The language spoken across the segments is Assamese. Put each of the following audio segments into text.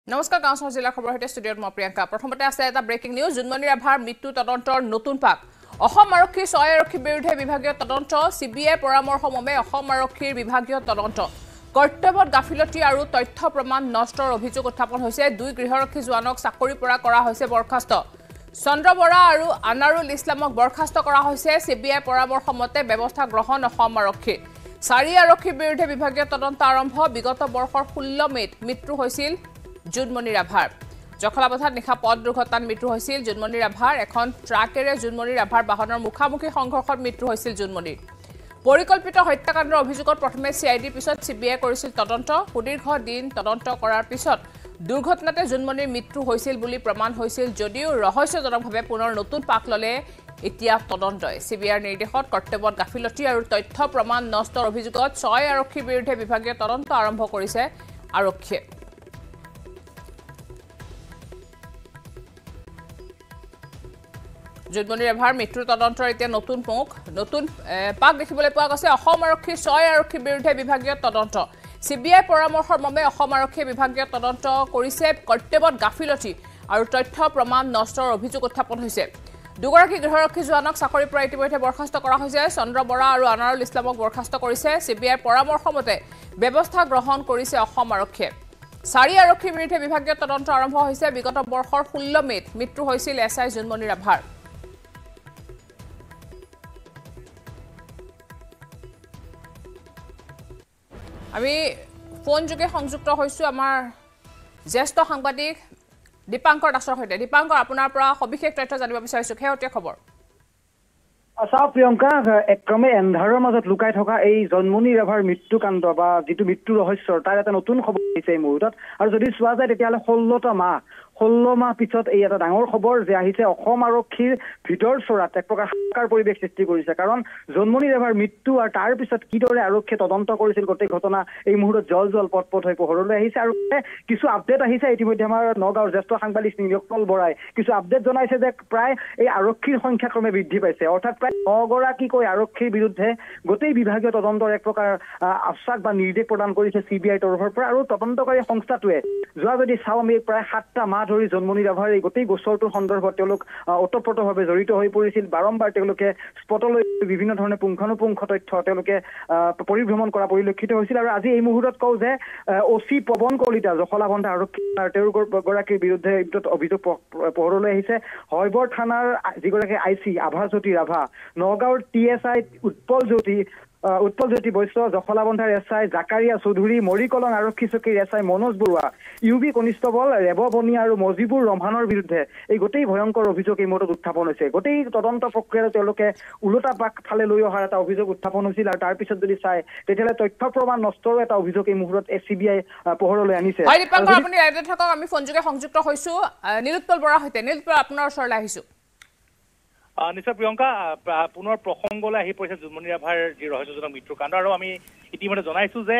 নমস্কাৰ গাঁও জিলা খবৰ হতে ষ্টুডিঅত মই প্ৰিয়ংকা প্ৰথমতে আছে এটা ব্ৰেকিং নিউজ জুনমনি ৰাভাৰ মৃত্যু তদন্তৰ নতুন পাক অসম আৰক্ষী 6 আৰক্ষীৰ বিৰুদ্ধে বিভাগীয় তদন্ত CBIৰ পৰামৰ্শ মৰ্মে অসম আৰক্ষীৰ বিভাগীয় তদন্ত কৰ্তব্যত গাফিলতি আৰু তথ্য প্ৰমাণ নষ্টৰ অভিযোগ উত্থাপন হৈছে দুই গৃহৰক্ষী জোৱানক চাকৰি পৰা কৰা হৈছে বৰখাস্ত চন্দ্ৰ বৰা আৰু আনাৰুল ইছলামক বৰখাস্ত কৰা হৈছে CBIৰ পৰামৰ্শ মতে ব্যৱস্থা গ্ৰহণ অসম আৰক্ষী 4 আৰক্ষীৰ বিৰুদ্ধে বিভাগীয় তদন্ত আৰম্ভ বিগত বৰ্ষৰ 16 মেত মৃত্যু হৈছিল Junmoni Rabha. Jokhalabothat nikha pod durghotan mrityu hoisil Junmoni Rabhar ekhon truckere Junmoni Rabhar bahanor mukhamukhi সংঘৰ্ষত mrityu hoisil Junmoni. পৰিকল্পিত হত্যাকাণ্ডৰ অভিযোগত প্ৰথমে CID পিছত CBI কৰিছিল তদন্ত সুদীৰ্ঘ দিন তদন্ত কৰাৰ পিছত দুৰ্ঘটনাতে Junmoniৰ মৃত্যু হৈছিল বুলি প্ৰমাণ হৈছিল যদিও ৰহস্যজনকভাৱে পুনৰ নতুন পাক ললে এতিয়া তদন্তই CBIৰ নিৰ্দেশত কৰ্তব্যত গাফিলতি আৰু তথ্য প্ৰমাণ নষ্টৰ অভিযোগত 6 আৰক্ষীৰ বিৰুদ্ধে বিভাগীয় তদন্ত আৰম্ভ কৰিছে আৰক্ষীয়ে Junmoni Rabhar মৃত্যুৰ তদন্তৰ এতিয়া নতুন পাক দেখিবলৈ পোৱা গৈছে অসম আৰক্ষীৰ 6 আৰক্ষীৰ বিৰুদ্ধে বিভাগীয় তদন্ত CBI পৰামৰ্শৰ মৰ্মে অসম আৰক্ষীয়ে বিভাগীয় তদন্ত কৰিছে কৰ্তব্যত গাফিলতি আৰু তথ্য প্ৰমাণ নষ্টৰ অভিযোগ উত্থাপন হৈছে দুগৰাকী গৃহৰক্ষী জোৱানক চাকৰি পৰা ইতিমধ্যে বৰখাস্ত কৰা হৈছে চন্দ্ৰ বৰা আৰু আনাৰুল ইছলামক বৰখাস্ত কৰিছে CBIৰ পৰামৰ্শ মতে ব্যৱস্থা গ্ৰহণ কৰিছে অসম আৰক্ষীয়ে 4 আৰক্ষীৰ বিৰুদ্ধে বিভাগীয় তদন্ত আৰম্ভ হৈছে বিগত বৰ্ষৰ 16 মেত মৃত্যু হৈছিল SI Junmoni Rabhar আমি ফোন যোগে সংযুক্ত হৈছো আমাৰ জ্যেষ্ঠ সাংবাদিক দীপাংকৰ দাসৰ সৈতে দীপাংকৰ আপোনাৰ পৰা সবিশেষ তথ্য জানিব বিচাৰিছো খেহতীয়া খবৰ আশা প্ৰিয়ংকা একক্ৰমে এন্ধাৰৰ মাজত লুকাই থকা এই জন্মনি ৰাভাৰ মৃত্যুকাণ্ড বা যেটো মৃত্যু ৰহস্যৰ তাৰ এটা নতুন খবৰ আহিছে এই মুহূৰ্তত আৰু যদি চোৱা যায় তেতিয়ালে 16 মাহ পিছত এই এটা ডাঙৰ খবৰ যে আহিছে অসম আৰক্ষীৰ ভিতৰ চৰাত এক প্ৰকাৰ হাহাকাৰ পৰিৱেশ সৃষ্টি কৰিছে কাৰণ জন্মনি ৰাভাৰ মৃত্যু আৰু তাৰ পিছত কিদৰে আৰক্ষীয়ে তদন্ত কৰিছিল গোটেই ঘটনা এই মুহূৰ্তত জল পটপট হৈ পোহৰলৈ আহিছে আৰু কিছু আপডেট আহিছে ইতিমধ্যে আমাৰ নগাঁৱৰ জ্যেষ্ঠ সাংবাদিক নিৰকল বৰাই কিছু আপডেট জনাইছে যে প্ৰায় এই আৰক্ষীৰ সংখ্যা ক্ৰমে বৃদ্ধি পাইছে অৰ্থাৎ প্ৰায় 9 গৰাকীকৈ আৰক্ষীৰ বিৰুদ্ধে গোটেই বিভাগীয় তদন্তৰ এক প্ৰকাৰ আশ্বাস বা নিৰ্দেশ প্ৰদান কৰিছে CBI তৰফৰ পৰা আৰু তদন্তকাৰী সংস্থাটোৱে যোৱা যদি চাও আমি প্ৰায় 7টা মাহ ধৰি জন্মনি ৰাভাৰ এই গোটেই গোচৰটোৰ সন্দৰ্ভত তেওঁলোক অতপ্ৰতভাৱে জড়িত হৈ পৰিছিল বাৰম্বাৰ তেওঁলোকে স্পটলৈ বিভিন্ন ধৰণে পুংখানুপুংখ তথ্য তেওঁলোকে পৰিভ্ৰমণ কৰা পৰিলক্ষিত হৈছিল আৰু আজি এই মুহূৰ্তত কও যে OC পৱন কলিতা জখলাবন্ধা আৰক্ষী তেওঁলোকৰ গৰাকীৰ বিৰুদ্ধে অভিযোগ পোহৰলৈ আহিছে হয়বৰ থানাৰ যিগৰাকী IC আভাজ্যোতি ৰাভা নগাঁৱৰ TSI উৎপল জ্যোতি বৈশ্য জখলাবন্ধাৰ SI জাকাৰিয়া চৌধুৰী মৰিকলং আৰক্ষী চকীৰ SI Manoj Baruah UB constable ৰেব বনি আৰু মজিবুৰ ৰহমানৰ বিৰুদ্ধে এই গোটেই ভয়ংকৰ অভিযোগ এই মুহূৰ্তত উত্থাপন হৈছে গোটেই তদন্ত প্ৰক্ৰিয়াত তেওঁলোকে উলটা পাক ফালে লৈ অহাৰ এটা অভিযোগ উত্থাপন হৈছিল আৰু তাৰ পিছত যদি চাই তেতিয়ালে তথ্য প্ৰমাণ নষ্টৰ এটা অভিযোগ এই মুহূৰ্তত CBI পোহৰলৈ আনিছে হয় দীপাংকৰ আপুনি লাইভত থাকক আমি ফোন যোগে সংযুক্ত হৈছো নীলোৎপল বৰা হৈতে নীলোৎপল আপোনাৰ ওচৰলৈ আহিছো নিশ্চয় প্ৰিয়ংকা পুনৰ প্ৰসংগলৈ আহি পৰিছে জুনমনি ৰাভাৰ যি ৰহস্যজনক মৃত্যুকাণ্ড আৰু আমি ইতিমধ্যে জনাইছো যে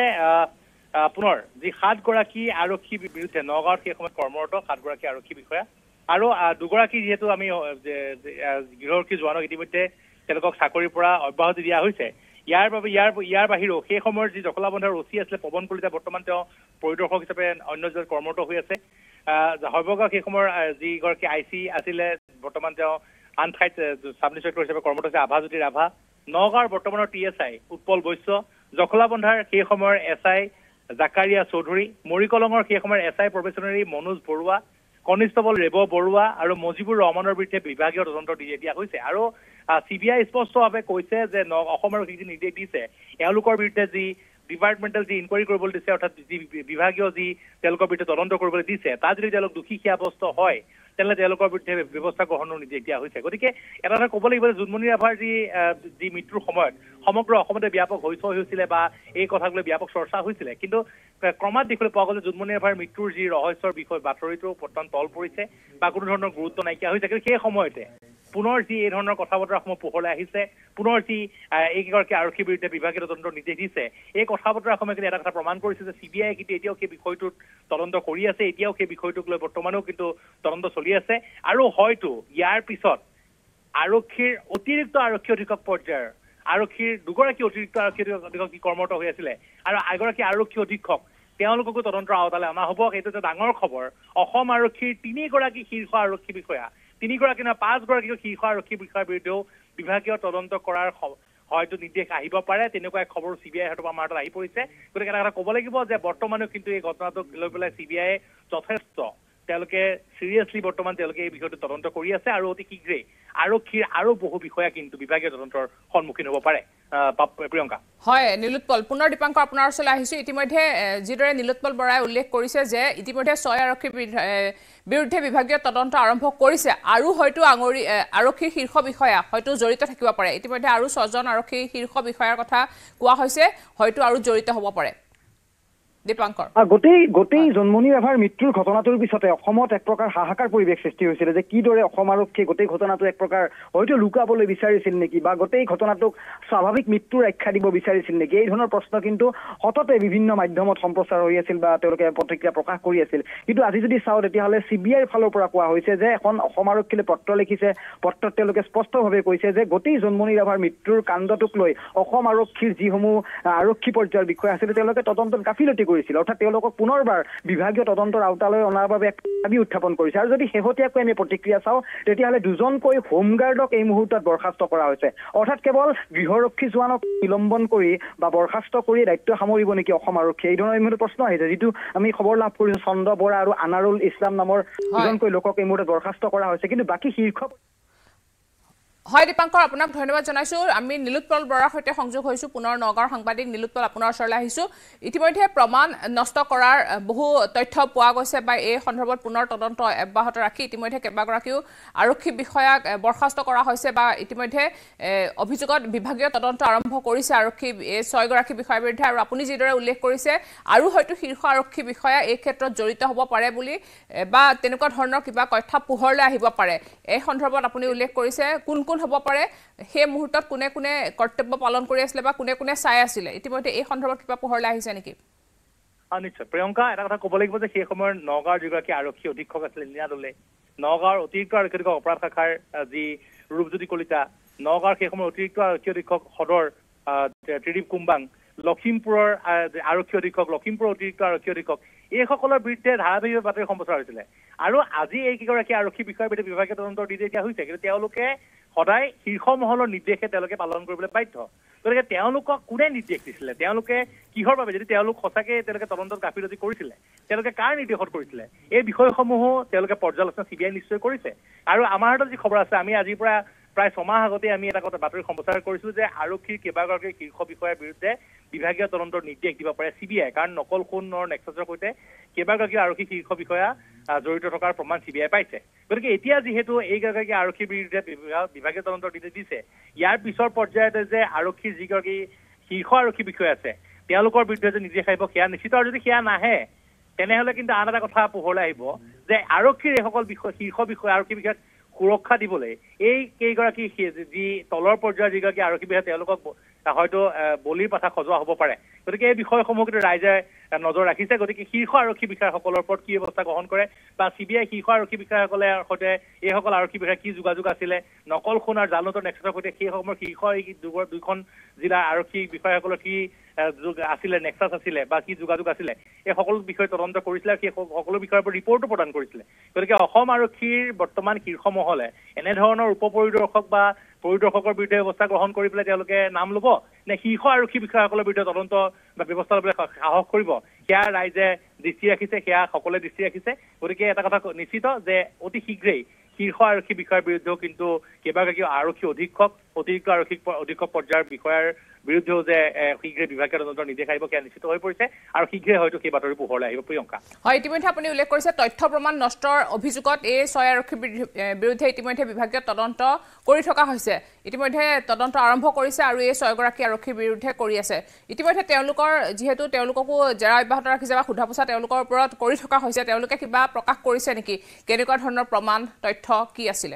পুনৰ যি 7 গৰাকী আৰক্ষী বিৰুদ্ধে নগাঁৱত সেই সময়ত কৰ্মৰত 7 গৰাকী আৰক্ষী বিষয়া আৰু দুগৰাকী যেহেতু আমি গৃহৰক্ষী জোৱানক ইতিমধ্যে তেওঁলোকক চাকৰিৰ পৰা অব্যাহতি দিয়া হৈছে ইয়াৰ বাহিৰেও সেই সময়ৰ যি জখলাবন্ধাৰ OC আছিলে পৱন কলিতা বৰ্তমান তেওঁ পৰিদৰ্শক হিচাপে অন্য জেগাত কৰ্মৰত হৈ আছে হয়বগা সেই সময়ৰ যিগৰাকী IC আছিলে বৰ্তমান তেওঁ আন ঠাইত সাব ইন্সপেক্টৰ হিচাপে কৰ্মৰত আছে আভাজ্যোতি ৰাভা নগাঁৱৰ বৰ্তমানৰ TSI উৎপল বৈশ্য জখলাবন্ধাৰ সেই সময়ৰ SI জাকাৰিয়া চৌধুৰী মৰিকলঙৰ সেই সময়ৰ SI probationary Manoj Baruah constable ৰেব বৰুৱা আৰু মজিবুৰ ৰহমানৰ বিৰুদ্ধে বিভাগীয় তদন্ত দিয়া হৈছে আৰু CBI স্পষ্টভাৱে কৈছে যে অসম আৰক্ষীক যি নিৰ্দেশ দিছে এওঁলোকৰ বিৰুদ্ধে যি ডিপাৰ্টমেণ্টেল যি ইনকুৱাৰী কৰিবলৈ দিছে অৰ্থাৎ যি বিভাগীয় যি তেওঁলোকৰ বিৰুদ্ধে তদন্ত কৰিবলৈ দিছে তাত যদি তেওঁলোক দোষী সাব্যস্ত হয় তেলে তেওঁলোকৰ বিৰুদ্ধে ব্যৱস্থা গ্ৰহণৰ নিৰ্দেশ দিয়া হৈছে গতিকে এটা ক'ব লাগিব যে জুনমনি ৰাভাৰ যি মৃত্যুৰ সময়ত সমগ্ৰ অসমতে ব্যাপক হৈছিল বা এই কথাগুলো ব্যাপক চৰ্চা হৈছিল কিন্তু ক্ৰমাৎ দেখিবলৈ পোৱা গ'ল যে জুনমনি ৰাভাৰ মৃত্যুৰ যি ৰহস্যৰ বিষয় বাতৰিটো বৰ্তমান তল পৰিছে বা কোনো ধৰণৰ গুৰুত্ব নাইকিয়া হৈছে কিন্তু সেই সময়তে পুনৰ যি এই ধৰণৰ কথা বতৰাসমূহ পোহৰলৈ আহিছে পুনৰ যি এইগৰাকী আৰক্ষীৰ বিৰুদ্ধে বিভাগীয় তদন্তৰ নিৰ্দেশ দিছে এই কথা বতৰাসমূহে কিন্তু এটা কথা প্ৰমাণ কৰিছে যে CBI কিন্তু এতিয়াও সেই বিষয়টোত তদন্ত কৰি আছে এতিয়াও সেই বিষয়টোক লৈ বৰ্তমানেও কিন্তু তদন্ত চলি আছে আৰু হয়তো ইয়াৰ পিছত আৰক্ষীৰ অতিৰিক্ত আৰক্ষী অধীক্ষক পৰ্যায়ৰ আৰক্ষীৰ দুগৰাকী অতিৰিক্ত আৰক্ষী অধীক্ষক কৰ্মৰত হৈ আছিলে আৰু এগৰাকী আৰক্ষী অধীক্ষক তেওঁলোককো তদন্তৰ আওতালৈ অনা হ'ব সেইটো এটা ডাঙৰ খবৰ অসম আৰক্ষীৰ 3গৰাকী শীৰ্ষ আৰক্ষী বিষয়া 3গৰাকী না 5গৰাকী শীৰ্ষ আৰক্ষী বিষয়াৰ বিৰুদ্ধেও বিভাগীয় তদন্ত কৰাৰ হয়তো নিৰ্দেশ আহিব পাৰে তেনেকুৱা খবৰ CBI হাতৰ আমাৰ হাতত আহি পৰিছে গতিকে এটা কথা ক'ব লাগিব যে বৰ্তমানেও কিন্তু এই ঘটনাটোক লৈ পেলাই CBI যথেষ্ট তেওঁলোকে সিৰিয়াসলি বৰ্তমান তেওঁলোকে এই বিষয়টো তদন্ত কৰি আছে আৰু অতি শীঘ্ৰে আৰক্ষীৰ আৰু বহু বিষয়া কিন্তু বিভাগীয় তদন্তৰ সন্মুখীন হ'ব পাৰে প্ৰিয়ংকা হয় নীলোৎপল পুনৰ দীপাংকৰ আপোনাৰ ওচৰলৈ আহিছো ইতিমধ্যে যিদৰে নীলোৎপল বৰাই উল্লেখ কৰিছে যে ইতিমধ্যে 6 আৰক্ষীৰ বিৰুদ্ধে বিভাগীয় তদন্ত আৰম্ভ কৰিছে আৰু হয়তো আৰক্ষীৰ শীৰ্ষ বিষয়া হয়তো জড়িত থাকিব পাৰে ইতিমধ্যে আৰু 6জন আৰক্ষীৰ শীৰ্ষ বিষয়াৰ কথা কোৱা হৈছে হয়তো আৰু জড়িত হ'ব পাৰে দীপাংকৰ গোটেই জন্মনি ৰাভাৰ মৃত্যুৰ ঘটনাটোৰ পিছতে অসমত এক প্ৰকাৰ হাহাকাৰ পৰিৱেশ সৃষ্টি হৈছিল যে কিদৰে অসম আৰক্ষীয়ে গোটেই ঘটনাটো এক প্ৰকাৰ হয়তো লুকাবলৈ বিচাৰিছিল নেকি বা গোটেই ঘটনাটোক স্বাভাৱিক মৃত্যুৰ আখ্যা দিব বিচাৰিছিল নেকি এই ধৰণৰ প্ৰশ্ন কিন্তু সততে বিভিন্ন মাধ্যমত সম্প্ৰচাৰ হৈ আছিল বা তেওঁলোকে প্ৰতিক্ৰিয়া প্ৰকাশ কৰি আছিল কিন্তু আজি যদি চাওঁ তেতিয়াহ'লে CBIৰ ফালৰ পৰা কোৱা হৈছে যে এখন অসম আৰক্ষীলে পত্ৰ লিখিছে পত্ৰত তেওঁলোকে স্পষ্টভাৱে কৈছে যে গোটেই জন্মনি ৰাভাৰ মৃত্যুৰ কাণ্ডটোক লৈ অসম আৰক্ষীৰ যিসমূহ আৰক্ষী পৰ্যায়ৰ বিষয়া আছিল তেওঁলোকে তদন্তত গাফিলতি কৰিছিল অৰ্থাৎ তেওঁলোকক পুনৰবাৰ বিভাগীয় তদন্তৰ আওতালৈ অনাৰ বাবে এক দাবী উত্থাপন কৰিছে আৰু যদি শেহতীয়াকৈ আমি প্ৰতিক্ৰিয়া চাওঁ তেতিয়াহ'লে দুজনকৈ হোমগাৰ্ডক এই মুহূৰ্তত বৰখাস্ত কৰা হৈছে অৰ্থাৎ কেৱল গৃহৰক্ষী জোৱানক নিলম্বন কৰি বা বৰখাস্ত কৰি দায়িত্ব সামৰিব নেকি অসম আৰক্ষী এই ধৰণৰ ইমান প্ৰশ্ন আহিছে যিটো আমি খবৰ লাভ কৰিছো চন্দ্ৰ বৰা আৰু আনাৰুল ইছলাম নামৰ দুজনকৈ লোকক এই মুহূৰ্তত বৰখাস্ত কৰা হৈছে কিন্তু বাকী শীৰ্ষ হয় দীপাংকৰ আপোনাক ধন্যবাদ জনাইছো আমি নীলোৎপল বৰাৰ সৈতে সংযোগ হৈছো পুনৰ নগাঁৱৰ সাংবাদিক নীলোৎপল আপোনাৰ ওচৰলৈ আহিছো ইতিমধ্যে প্ৰমাণ নষ্ট কৰাৰ বহু তথ্য পোৱা গৈছে বা এই সন্দৰ্ভত পুনৰ তদন্ত অব্যাহত ৰাখি ইতিমধ্যে কেইবাগৰাকীও আৰক্ষী বিষয়াক বৰখাস্ত কৰা হৈছে বা ইতিমধ্যে অভিযোগত বিভাগীয় তদন্ত আৰম্ভ কৰিছে আৰক্ষী 6গৰাকী বিষয়াৰ বিৰুদ্ধে আৰু আপুনি যিদৰে উল্লেখ কৰিছে আৰু হয়তো শীৰ্ষ আৰক্ষী বিষয়া এই ক্ষেত্ৰত জড়িত হ'ব পাৰে বুলি বা তেনেকুৱা ধৰণৰ কিবা কথা পোহৰলৈ আহিব পাৰে এই সন্দৰ্ভত আপুনি উল্লেখ কৰিছে কোন হ'ব পাৰে সেই মুহূৰ্তত কোনে কোনে কৰ্তব্য পালন কৰি আছিল বা কোনে কোনে চাই আছিল ইতিমধ্যে এই সন্দৰ্ভত কিবা পোহৰলৈ আহিছে নেকি নিশ্চয় প্ৰিয়ংকা এটা কথা ক'ব লাগিব যে সেই সময়ৰ নগাঁৱৰ যিগৰাকী আৰক্ষী অধীক্ষক আছিল লীনা দলে নগাঁৱৰ অতিৰিক্ত আৰক্ষী অধীক্ষক অপৰাধ শাখাৰ যি ৰূপজ্যোতি কলিতা নগাঁৱৰ সেই সময়ৰ অতিৰিক্ত আৰক্ষী অধীক্ষক সদৰ ত্ৰিদীপ কুম্বাং লখিমপুৰৰ আৰক্ষী অধীক্ষক লখিমপুৰৰ অতিৰিক্ত আৰক্ষী অধীক্ষক এইসকলৰ বিৰুদ্ধে ধাৰাবাহিক বাতৰি সম্প্ৰচাৰ হৈছিলে আৰু আজি এই কেইগৰাকী আৰক্ষী বিষয়াৰ বিৰুদ্ধে বিভাগীয় তদন্তৰ নিৰ্দেশ দিয়া হৈছে কিন্তু তেওঁলোকে সদায় শীৰ্ষ মহলৰ নিৰ্দেশে তেওঁলোকে পালন কৰিবলৈ বাধ্য গতিকে তেওঁলোকক কোনে নিৰ্দেশ দিছিলে তেওঁলোকে কিহৰ বাবে যদি তেওঁলোক সঁচাকে তেওঁলোকে তদন্তত গাফিলতি কৰিছিলে তেওঁলোকে কাৰ নিৰ্দেশত কৰিছিলে এই বিষয়সমূহো তেওঁলোকে পৰ্যালোচনা CBI নিশ্চয় কৰিছে আৰু আমাৰ হাতত যি খবৰ আছে আমি আজিৰ পৰা প্ৰায় 6 মাহ আগতে আমি এটা কথা বাতৰি সম্প্ৰচাৰ কৰিছিলো যে আৰক্ষীৰ কেইবাগৰাকী শীৰ্ষ বিষয়াৰ বিৰুদ্ধে বিভাগীয় তদন্তৰ নিৰ্দেশ দিব পাৰে CBI কাৰণ নকল সোণৰ নেক্সাছৰ সৈতে কেইবাগৰাকী আৰক্ষী শীৰ্ষ বিষয়া জড়িত থকাৰ প্ৰমাণ CBI পাইছে গতিকে এতিয়া যিহেতু এইগৰাকী আৰক্ষীৰ বিৰুদ্ধে বিভাগীয় তদন্তৰ নিৰ্দেশ দিছে ইয়াৰ পিছৰ পৰ্যায়তে যে আৰক্ষীৰ যিগৰাকী শীৰ্ষ আৰক্ষী বিষয়া আছে তেওঁলোকৰ বিৰুদ্ধে যে নিৰ্দেশ আহিব সেয়া নিশ্চিত আৰু যদি সেয়া নাহে তেনেহ'লে কিন্তু আন এটা কথা পোহৰলৈ আহিব যে আৰক্ষীৰ এইসকল শীৰ্ষ বিষয়া আৰক্ষী বিষয়াক সুৰক্ষা দিবলৈ এই কেইগৰাকী যি তলৰ পৰ্যায়ৰ যিগৰাকী আৰক্ষী বিষয়া তেওঁলোকক হয়তো বলিৰ পাঠা সজোৱা হ'ব পাৰে গতিকে এই বিষয়সমূহ কিন্তু ৰাইজে নজৰ ৰাখিছে গতিকে শীৰ্ষ আৰক্ষী বিষয়াসকলৰ ওপৰত কি ব্যৱস্থা গ্ৰহণ কৰে বা CBI শীৰ্ষ আৰক্ষী বিষয়াসকলে সৈতে এইসকল আৰক্ষী বিষয়া কি যোগাযোগ আছিলে নকল সোণ আৰু জালনোটৰ নেক্সাছৰ সৈতে সেই সময়ৰ শীৰ্ষ এই দুখন জিলাৰ আৰক্ষী বিষয়াসকলৰ কি আছিলে নেক্সাছ আছিলে বা কি যোগাযোগ আছিলে এই সকলো বিষয় তদন্ত কৰিছিলে সেই সকলো বিষয়ৰ ওপৰত ৰিপৰ্টো প্ৰদান কৰিছিলে গতিকে অসম আৰক্ষীৰ বৰ্তমান শীৰ্ষ মহলে এনেধৰণৰ উপ পৰিদৰ্শক বা পৰিদৰ্শকৰ বিৰুদ্ধে ব্যৱস্থা গ্ৰহণ কৰি পেলাই তেওঁলোকে নাম ল'ব নে শীৰ্ষ আৰক্ষী বিষয়াসকলৰ বিৰুদ্ধে তদন্ত বা ব্যৱস্থা ল'বলৈ সাহস কৰিব সেয়া ৰাইজে দৃষ্টি ৰাখিছে সেয়া সকলোৱে দৃষ্টি ৰাখিছে গতিকে এটা কথা নিশ্চিত যে অতি শীঘ্ৰেই শীৰ্ষ আৰক্ষী বিষয়াৰ বিৰুদ্ধেও কিন্তু কেইবাগৰাকী আৰক্ষী অধীক্ষক অতিৰিক্ত আৰক্ষী অধীক্ষক পৰ্যায়ৰ বিষয়াৰ বিৰুদ্ধেও যে শীঘ্ৰে বিভাগীয় তদন্তৰ নিৰ্দেশ আহিব সেয়া নিশ্চিত হৈ পৰিছে আৰু শীঘ্ৰে হয়তো সেই বাতৰি পোহৰলৈ আহিব প্ৰিয়ংকা হয় ইতিমধ্যে আপুনি উল্লেখ কৰিছে তথ্য প্ৰমাণ নষ্টৰ অভিযোগত এই 6 আৰক্ষীৰ বিৰুদ্ধে ইতিমধ্যে বিভাগীয় তদন্ত কৰি থকা হৈছে ইতিমধ্যে তদন্ত আৰম্ভ কৰিছে আৰু এই 6গৰাকী আৰক্ষীৰ বিৰুদ্ধে কৰি আছে ইতিমধ্যে তেওঁলোকৰ যিহেতু তেওঁলোককো জেৰা অব্যাহত ৰাখিছে বা সোধা পোছা তেওঁলোকৰ ওপৰত কৰি থকা হৈছে তেওঁলোকে কিবা প্ৰকাশ কৰিছে নেকি কেনেকুৱা ধৰণৰ প্ৰমাণ তথ্য কি আছিলে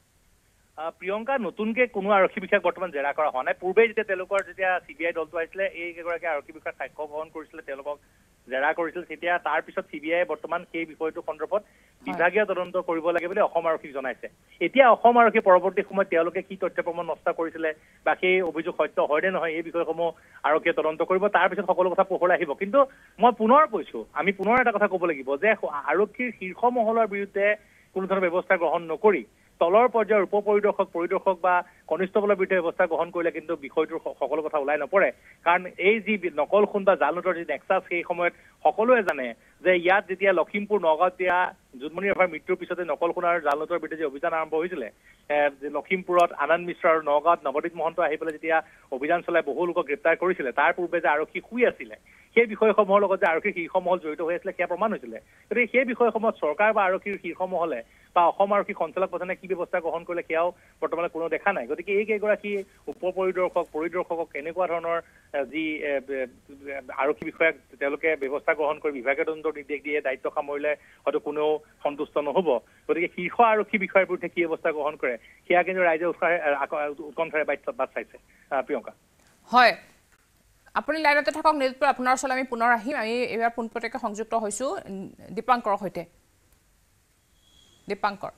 প্ৰিয়ংকা নতুনকে কোনো আৰক্ষী বিষয়াক বৰ্তমান জেৰা কৰা হোৱা নাই পূৰ্বে যেতিয়া তেওঁলোকৰ যেতিয়া CBI দলটো আহিছিলে এই কেইগৰাকী আৰক্ষী বিষয়াক সাক্ষ্য গ্ৰহণ কৰিছিলে তেওঁলোকক জেৰা কৰিছিল তেতিয়া তাৰ পিছত CBI বৰ্তমান সেই বিষয়টো সন্দৰ্ভত বিভাগীয় তদন্ত কৰিব লাগে বুলি অসম আৰক্ষীক জনাইছে এতিয়া অসম আৰক্ষী পৰৱৰ্তী সময়ত তেওঁলোকে কি তথ্য প্ৰমাণ নষ্ট কৰিছিলে বা সেই অভিযোগ সত্য হয় নে নহয় এই বিষয়সমূহ আৰক্ষীয়ে তদন্ত কৰিব তাৰ পিছত সকলো কথা পোহৰলৈ আহিব কিন্তু মই পুনৰ কৈছো আমি পুনৰ এটা কথা ক'ব লাগিব যে আৰক্ষীৰ শীৰ্ষ মহলৰ বিৰুদ্ধে কোনো ধৰণৰ ব্যৱস্থা গ্ৰহণ নকৰি তলৰ পৰ্যায়ৰ উপ পৰিদৰ্শক বা কনিষ্টবলৰ বিৰুদ্ধে ব্যৱস্থা গ্ৰহণ কৰিলে কিন্তু বিষয়টোৰ সকলো কথা ওলাই নপৰে কাৰণ এই যি নকল খুন বা জাল নোটৰ যি নেক্সাছ সেই সময়ত সকলোৱে জানে যে ইয়াত যেতিয়া লখিমপুৰ নগাঁৱত দিয়া জুনমনি ৰাভাৰ মৃত্যুৰ পিছতে নকল খুন আৰু জাল নোটৰ বিৰুদ্ধে যে অভিযান আৰম্ভ হৈছিলে লখিমপুৰত আনন্দ মিশ্ৰ আৰু নগাঁৱত নৱদীপ মহন্ত আহি পেলাই যেতিয়া অভিযান চলাই বহু লোকক গ্ৰেপ্তাৰ কৰিছিলে তাৰ পূৰ্বে যে আৰক্ষী শুই আছিলে সেই বিষয়সমূহৰ লগত যে আৰক্ষীৰ শীৰ্ষ মহল জড়িত হৈ আছিলে সেয়া প্ৰমাণ হৈছিলে গতিকে সেই বিষয়সমূহত চৰকাৰ বা আৰক্ষীৰ শীৰ্ষ মহলে বা অসম আৰক্ষী সঞ্চালক প্ৰধানে কি ব্যৱস্থা গ্ৰহণ কৰিলে সেয়াও বৰ্তমানে কোনো দেখা নাই গতিকে এই কেইগৰাকী উপ পৰিদৰ্শকক কেনেকুৱা ধৰণৰ যি আৰক্ষী বিষয়াক তেওঁলোকে ব্যৱস্থা গ্ৰহণ কৰি বিভাগীয় তদন্তৰ নিৰ্দেশ দিয়ে দায়িত্ব সামৰিলে হয়তো কোনেও সন্তুষ্ট নহব গতিকে শীৰ্ষ আৰক্ষী বিষয়াৰ বিৰুদ্ধে কি ব্যৱস্থা গ্ৰহণ কৰে সেয়া কিন্তু ৰাইজে উৎকণ্ঠাৰে বাট চাইছে প্ৰিয়ংকা হয় আপুনি লাইনতে থাকক নিউজপুৰ আপোনাৰ ওচৰলৈ আমি পুনৰ আহিম আমি এইবাৰ পোনপটীয়াকৈ সংযুক্ত হৈছোঁ দীপাংকৰৰ সৈতে দীপাংকৰ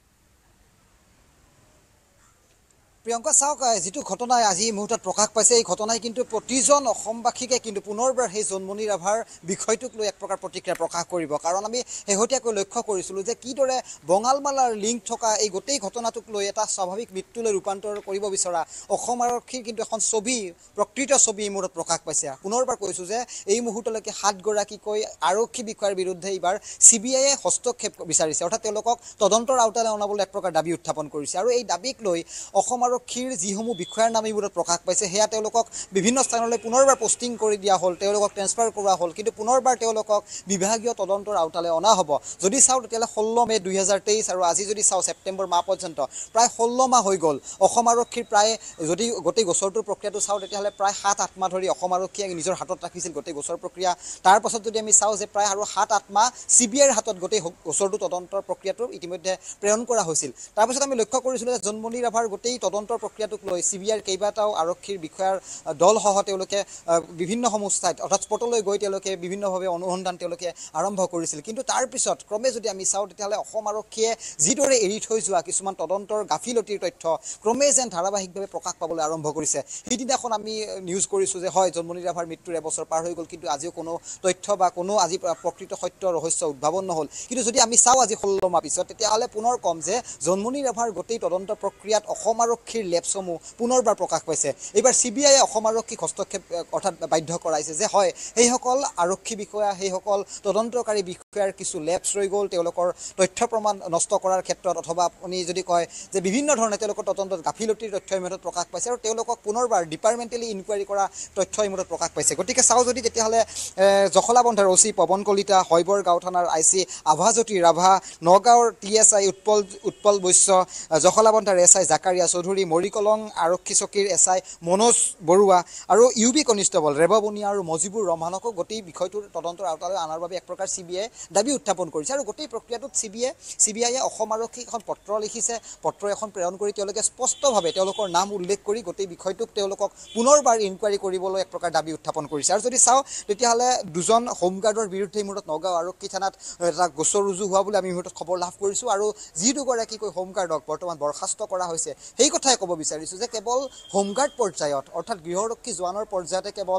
প্ৰিয়ংকা চাওক যেটো ঘটনা আজি মুহূৰ্তত প্ৰকাশ পাইছে এই ঘটনাই কিন্তু প্ৰতিজন অসমবাসীকে কিন্তু পুনৰবাৰ সেই জন্মনি ৰাভাৰ বিষয়টোক লৈ এক প্ৰকাৰ প্ৰতিক্ৰিয়া প্ৰকাশ কৰিব কাৰণ আমি হেহতিয়াকৈ লক্ষ্য কৰিছিলোঁ যে কিদৰে বঙালমালাৰ লিংক থকা এই গোটেই ঘটনাটোক লৈ এটা স্বাভাৱিক মৃত্যুলৈ ৰূপান্তৰ কৰিব বিচৰা অসম আৰক্ষীৰ কিন্তু এখন ছবি প্ৰকৃত ছবি এই মুহূৰ্তত প্ৰকাশ পাইছে পুনৰবাৰ কৈছোঁ যে এই মুহূৰ্তলৈকে 7 গৰাকীকৈ আৰক্ষী বিষয়াৰ বিৰুদ্ধে এইবাৰ CBIয়ে হস্তক্ষেপ বিচাৰিছে অৰ্থাৎ তেওঁলোকক তদন্তৰ আওতালৈ অনাবলৈ এক প্ৰকাৰ দাবী উত্থাপন কৰিছে আৰু এই দাবীক লৈ অসম আৰক্ষীৰ যিসমূহ বিষয়াৰ নাম এইবোৰত প্ৰকাশ পাইছে সেয়া তেওঁলোকক বিভিন্ন স্থানলৈ পুনৰবাৰ পোষ্টিং কৰি দিয়া হ'ল তেওঁলোকক ট্ৰেন্সফাৰ কৰা হ'ল কিন্তু পুনৰবাৰ তেওঁলোকক বিভাগীয় তদন্তৰ আওতালৈ অনা হ'ব যদি চাওঁ তেতিয়াহ'লে 16 মে 2023 আৰু আজি যদি চাওঁ ছেপ্টেম্বৰ মাহ পৰ্যন্ত প্ৰায় 16 মাহ হৈ গ'ল অসম আৰক্ষীৰ প্ৰায় যদি গোটেই গোচৰটোৰ প্ৰক্ৰিয়াটো চাওঁ তেতিয়াহ'লে প্ৰায় 7-8 মাহ ধৰি অসম আৰক্ষীয়ে নিজৰ হাতত ৰাখিছিল গোটেই গোচৰ প্ৰক্ৰিয়া তাৰ পাছত যদি আমি চাওঁ যে প্ৰায় আৰু 7-8 মাহ CBIৰ হাতত গোটেই গোচৰটো তদন্তৰ প্ৰক্ৰিয়াটো ইতিমধ্যে প্ৰেৰণ কৰা হৈছিল তাৰ পাছত আমি লক্ষ্য কৰিছিলোঁ যে জন্মনি ৰাভাৰ গোটেই তদন্তৰ প্ৰক্ৰিয়াটোক লৈ CBIৰ কেইবাটাও আৰক্ষীৰ বিষয়াৰ দলসহ তেওঁলোকে বিভিন্ন ঠাইত অৰ্থাৎ স্পটলৈ গৈ তেওঁলোকে বিভিন্নভাৱে অনুসন্ধান তেওঁলোকে আৰম্ভ কৰিছিল কিন্তু তাৰ পিছত ক্ৰমে যদি আমি চাওঁ তেতিয়াহ'লে অসম আৰক্ষীয়ে যিদৰে এৰি থৈ যোৱা কিছুমান তদন্তৰ গাফিলতিৰ তথ্য ক্ৰমে যেন ধাৰাবাহিকভাৱে প্ৰকাশ পাবলৈ আৰম্ভ কৰিছে সেইদিনাখন আমি নিউজ কৰিছোঁ যে হয় জন্মনি ৰাভাৰ মৃত্যুৰ এবছৰ পাৰ হৈ গ'ল কিন্তু আজিও কোনো তথ্য বা কোনো আজি প্ৰকৃত সত্য ৰহস্য উদ্ভাৱন নহ'ল কিন্তু যদি আমি চাওঁ আজি 16 মাহ পিছত তেতিয়াহ'লে পুনৰ কম যে জন্মনি ৰাভাৰ গোটেই তদন্ত প্ৰক্ৰিয়াত অসম আৰক্ষীৰ লেপসমূহ পুনৰবাৰ প্ৰকাশ পাইছে এইবাৰ CBIয়ে অসম আৰক্ষীক হস্তক্ষেপ অৰ্থাৎ বাধ্য কৰাইছে যে হয় সেইসকল আৰক্ষী বিষয়া সেইসকল তদন্তকাৰী বিষয়াৰ কিছু লেপছ ৰৈ গ'ল তেওঁলোকৰ তথ্য প্ৰমাণ নষ্ট কৰাৰ ক্ষেত্ৰত অথবা আপুনি যদি কয় যে বিভিন্ন ধৰণে তেওঁলোকৰ তদন্তত গাফিলতিৰ তথ্য ইমূৰত প্ৰকাশ পাইছে আৰু তেওঁলোকক পুনৰবাৰ ডিপাৰ্টমেণ্টেলি ইনকুৱাৰী কৰা তথ্য ইমূৰত প্ৰকাশ পাইছে গতিকে চাওঁ যদি তেতিয়াহ'লে জখলাবন্ধাৰ OC পৱন কলিতা হৈবৰ গাঁও থানাৰ IC আভাজ্যোতি ৰাভা নগাঁৱৰ TSI উৎপল বৈশ্য জখলাবন্ধাৰ SI জাকাৰিয়া চৌধুৰী মৰিকলং আৰক্ষী চকীৰ SI মনোজ বৰুৱা আৰু UB কনিষ্টবল ৰেববনিয়া আৰু মজিবুৰ ৰহমানকো গোটেই বিষয়টোৰ তদন্তৰ আওতালৈ অনাৰ বাবে এক প্ৰকাৰ CBIয়ে দাবী উত্থাপন কৰিছে আৰু গোটেই প্ৰক্ৰিয়াটোত CBIয়ে অসম আৰক্ষীক এখন পত্ৰ লিখিছে পত্ৰ এখন প্ৰেৰণ কৰি তেওঁলোকে স্পষ্টভাৱে তেওঁলোকৰ নাম উল্লেখ কৰি গোটেই বিষয়টোক তেওঁলোকক পুনৰবাৰ ইনকুৱাৰী কৰিবলৈ এক প্ৰকাৰ দাবী উত্থাপন কৰিছে আৰু যদি চাওঁ তেতিয়াহ'লে দুজন হোমগাৰ্ডৰ বিৰুদ্ধে মূৰত নগাঁও আৰক্ষী থানাত এটা গোচৰ ৰুজু হোৱা বুলি আমি মুহূৰ্তত খবৰ লাভ কৰিছোঁ আৰু যি দুগৰাকীকৈ হোমগাৰ্ডক বৰ্তমান বৰ্খাস্ত কৰা হৈছে সেই কথাই ক'ব বিচাৰিছোঁ যে কেৱল হোমগাৰ্ড পৰ্যায়ত অৰ্থাৎ গৃহৰক্ষী জোৱানৰ পৰ্যায়তে কেৱল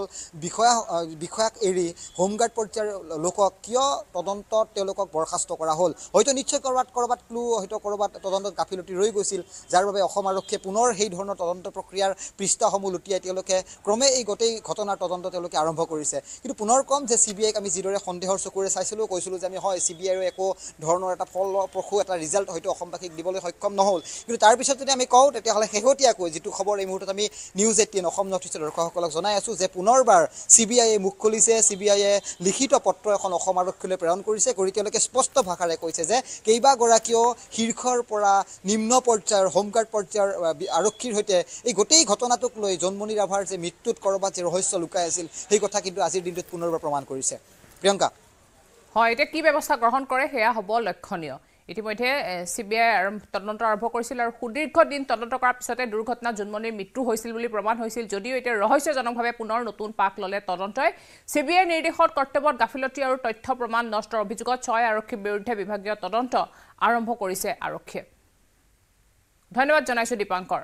বিষয়াক এৰি হোমগাৰ্ড পৰ্যায়ৰ লোকক কিয় তদন্তত তেওঁলোকক বৰ্খাস্ত কৰা হ'ল হয়তো নিশ্চয় ক'ৰবাত ক্লু হয়তো ক'ৰবাত তদন্তত গাফিলতি ৰৈ গৈছিল যাৰ বাবে অসম আৰক্ষীয়ে পুনৰ সেই ধৰণৰ তদন্ত প্ৰক্ৰিয়াৰ পৃষ্ঠাসমূহ লুটিয়াই তেওঁলোকে ক্ৰমে এই গোটেই ঘটনাৰ তদন্ত তেওঁলোকে আৰম্ভ কৰিছে কিন্তু পুনৰ কম যে CBIক আমি যিদৰে সন্দেহৰ চকুৰে চাইছিলোঁ কৈছিলোঁ যে আমি হয় CBIৰো একো ধৰণৰ এটা ফলপ্ৰসূ এটা ৰিজাল্ট হয়তো অসমবাসীক দিবলৈ সক্ষম নহ'ল কিন্তু তাৰপিছত যদি আমি কওঁ তেতিয়াহ'লে শেহতীয়াকৈ যিটো খবৰ এই মুহূৰ্তত আমি News18 অসম নৰ্থইষ্টৰ দৰ্শকসকলক জনাই আছোঁ যে পুনৰবাৰ CBIয়ে মুখ খুলিছে CBIয়ে লিখিত পত্ৰ এখন অসম আৰক্ষীলৈ প্ৰেৰণ কৰিছে কৰি তেওঁলোকে স্পষ্ট ভাষাৰে কৈছে যে কেইবাগৰাকীও শীৰ্ষৰ পৰা নিম্ন পৰ্যায়ৰ হোমগাৰ্ড পৰ্যায়ৰ আৰক্ষীৰ সৈতে এই গোটেই ঘটনাটোক লৈ জন্মনি ৰাভাৰ যে মৃত্যুত ক'ৰবাত যে ৰহস্য লুকাই আছিল সেই কথা কিন্তু আজিৰ দিনটোত পুনৰবাৰ প্ৰমাণ কৰিছে প্ৰিয়ংকা হয় এতিয়া কি ব্যৱস্থা গ্ৰহণ কৰে সেয়া হ'ব লক্ষণীয় ইতিমধ্যে CBI তদন্ত আৰম্ভ কৰিছিল আৰু সুদীৰ্ঘ দিন তদন্ত কৰাৰ পিছতে দুৰ্ঘটনা জুনমনিৰ মৃত্যু হৈছিল বুলি প্ৰমাণ হৈছিল যদিও এতিয়া ৰহস্যজনকভাৱে পুনৰ নতুন পাক ললে তদন্তই CBI নিৰ্দেশত কৰ্তব্যত গাফিলতি আৰু তথ্য প্ৰমাণ নষ্টৰ অভিযোগত 6 আৰক্ষীৰ বিৰুদ্ধে বিভাগীয় তদন্ত আৰম্ভ কৰিছে আৰক্ষীয়ে ধন্যবাদ জনাইছো দীপাংকৰ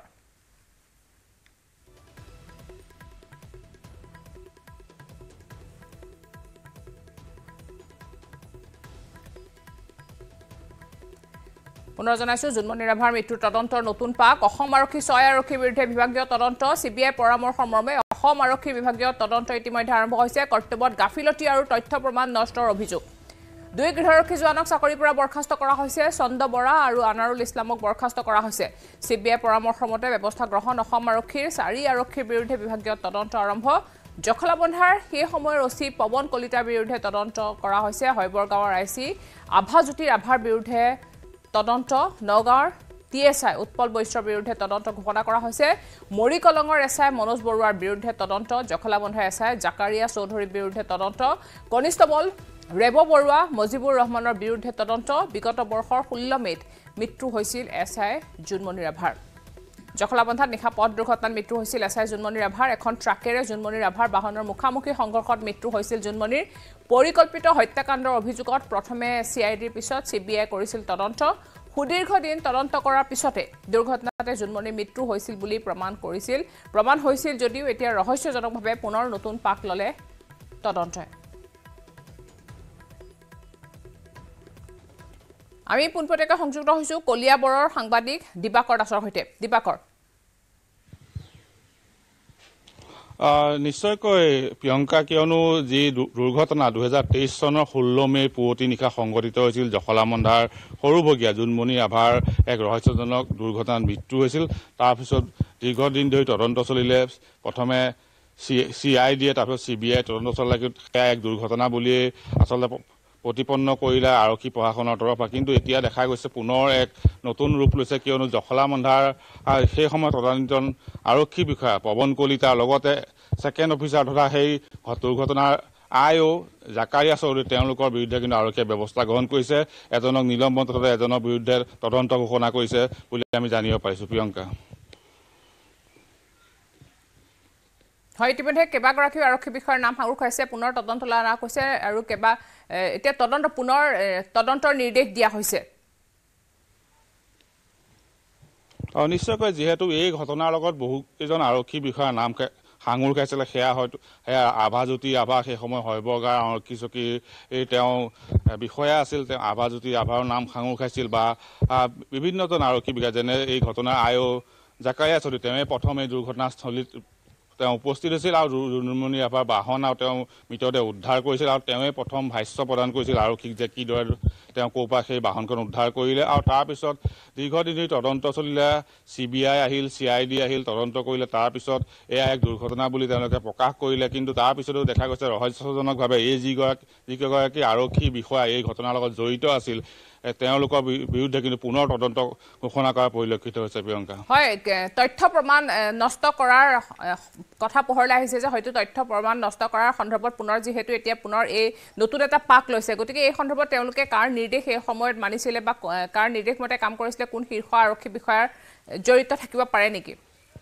পুনৰ জনাইছো জুনমনি ৰাভাৰ মৃত্যুৰ তদন্তৰ নতুন পাক অসম আৰক্ষী 6 আৰক্ষীৰ বিৰুদ্ধে বিভাগীয় তদন্ত CBI পৰামৰ্শৰ মৰ্মে অসম আৰক্ষী বিভাগীয় তদন্ত ইতিমধ্যে আৰম্ভ হৈছে কৰ্তব্যত গাফিলতি আৰু তথ্য প্ৰমাণ নষ্টৰ অভিযোগ দুই গৃহৰক্ষী জোৱানক চাকৰিৰ পৰা বৰখাস্ত কৰা হৈছে চন্দ বৰা আৰু আনাৰুল ইছলামক বৰখাস্ত কৰা হৈছে CBI পৰামৰ্শৰ মতে ব্যৱস্থা গ্ৰহণ অসম আৰক্ষীৰ 4 আৰক্ষীৰ বিৰুদ্ধে বিভাগীয় তদন্ত আৰম্ভ জখলাবন্ধাৰ সেই সময়ৰ ওসি পৱন কলিতাৰ বিৰুদ্ধে তদন্ত কৰা হৈছে হৈবৰগাঁৱৰ IC আভাজ্যোতি ৰাভাৰ বিৰুদ্ধে তদন্ত নগাঁৱৰ TSI উৎপল বৈশ্যৰ বিৰুদ্ধে তদন্ত ঘোষণা কৰা হৈছে মৰিকলঙৰ SI মনোজ বৰুৱাৰ বিৰুদ্ধে তদন্ত জখলাবন্ধাৰ SI জাকাৰিয়া চৌধুৰীৰ বিৰুদ্ধে তদন্ত কনিষ্টবল ৰেব বৰুৱা মজিবুৰ ৰহমানৰ বিৰুদ্ধে তদন্ত বিগত বৰ্ষৰ 16 মেত মৃত্যু হৈছিল SI জুনমনি ৰাভাৰ জখলাবন্ধাত নিশা পথ দুৰ্ঘটনাত মৃত্যু হৈছিল SI জুনমনি ৰাভাৰ এখন ট্ৰাকেৰে জুনমনি ৰাভাৰ বাহনৰ মুখামুখি সংঘৰ্ষত মৃত্যু হৈছিল জুনমনিৰ পৰিকল্পিত হত্যাকাণ্ডৰ অভিযোগত প্ৰথমে CIDৰ পিছত CBI কৰিছিল তদন্ত সুদীৰ্ঘ দিন তদন্ত কৰাৰ পিছতে দুৰ্ঘটনাতে জুনমনিৰ মৃত্যু হৈছিল বুলি প্ৰমাণ হৈছিল যদিও এতিয়া ৰহস্যজনকভাৱে পুনৰ নতুন পাক ললে তদন্তই আমি পুনপটেকা সংযুক্ত হৈছো কলিয়াবৰৰ সাংবাদিক দিবাকৰ দাসৰ সৈতে দিবাকৰ নিশ্চয়কৈ প্ৰিয়ংকা কিয়নো যি দুৰ্ঘটনা 2023 চনৰ 16 মে পুৱতি নিশা সংঘটিত হৈছিল জখলাবন্ধাৰ সৰুভগীয়া জুনমনি ৰাভাৰ এক ৰহস্যজনক দুৰ্ঘটনাত মৃত্যু হৈছিল তাৰ পিছত দীৰ্ঘদিন ধৰি তদন্ত চলিলে প্ৰথমে CID তাৰপিছত CBI তদন্ত চলালে এক দুৰ্ঘটনা বুলি আচলতে প্ৰতিপন্ন কৰিলে আৰক্ষী প্ৰশাসনৰ তৰফৰ কিন্তু এতিয়া দেখা গৈছে পুনৰ এক নতুন ৰূপ লৈছে কিয়নো জখলাবন্ধাৰ সেই সময়ত তদানীন্তন আৰক্ষী বিষয়া পৱন কলিতাৰ লগতে সেকেণ্ড অফিচাৰ তথা সেই দুৰ্ঘটনাৰ IO জাকাৰিয়া চৌধুৰী তেওঁলোকৰ বিৰুদ্ধে কিন্তু আৰক্ষীয়ে ব্যৱস্থা গ্ৰহণ কৰিছে এজনক নিলম্বন তথা এজনৰ বিৰুদ্ধে তদন্ত ঘোষণা কৰিছে বুলি আমি জানিব পাৰিছো প্ৰিয়ংকা হয় ইতিমধ্যে কেইবাগৰাকী আৰক্ষী বিষয়াৰ নাম সাঙুৰ খাইছে পুনৰ তদন্তলৈ অনা হৈছে আৰু এতিয়া তদন্তৰ নিৰ্দেশ দিয়া হৈছে নিশ্চয়কৈ যিহেতু এই ঘটনাৰ লগত বহুকেইজন আৰক্ষী বিষয়াৰ নাম সাঙুৰ খাইছিলে সেয়া আভাজ্যোতি ৰাভা সেই সময় হৈবৰগাঁৱৰ আৰক্ষী চকী তেওঁ বিষয়া আছিল তেওঁ আভাজ্যোতি ৰাভাৰ নাম সাঙুৰ খাইছিল বা বিভিন্নজন আৰক্ষী বিষয়া যেনে এই ঘটনাৰ IO জাকাৰিয়া চৌধুৰী তেওঁ প্ৰথম এই দুৰ্ঘটনাস্থলীত তেওঁ উপস্থিত হৈছিল আৰু জুনমনি ৰাভাৰ বাহন আৰু তেওঁ মৃতদেহ উদ্ধাৰ কৰিছিল আৰু তেওঁ প্ৰথম ভাষ্য প্ৰদান কৰিছিল আৰক্ষীক যে কিদৰে তেওঁ ক'ৰপৰা সেই বাহনখন উদ্ধাৰ কৰিলে আৰু তাৰপিছত দীৰ্ঘদিন ধৰি তদন্ত চলিলে CBI আহিল CID আহিল তদন্ত কৰিলে তাৰপিছত এয়া এক দুৰ্ঘটনা বুলি তেওঁলোকে প্ৰকাশ কৰিলে কিন্তু তাৰপিছতো দেখা গৈছে ৰহস্যজনকভাৱে এই যিকেইগৰাকী আৰক্ষী বিষয়া এই ঘটনাৰ লগত জড়িত আছিল তেওঁলোকৰ বিৰুদ্ধে কিন্তু পুনৰ তদন্ত ঘোষণা কৰা পৰিলক্ষিত হৈছে প্ৰিয়ংকা হয় তথ্য প্ৰমাণ নষ্ট কৰাৰ কথা পোহৰলৈ আহিছে যে হয়তো তথ্য প্ৰমাণ নষ্ট কৰাৰ সন্দৰ্ভত পুনৰ যিহেতু এতিয়া পুনৰ এই নতুন এটা পাক লৈছে গতিকে এই সন্দৰ্ভত তেওঁলোকে কাৰ নিৰ্দেশ এই সময়ত মানিছিলে বা কাৰ নিৰ্দেশ মতে কাম কৰিছিলে কোন শীৰ্ষ আৰক্ষী বিষয়াৰ জড়িত থাকিব পাৰে নেকি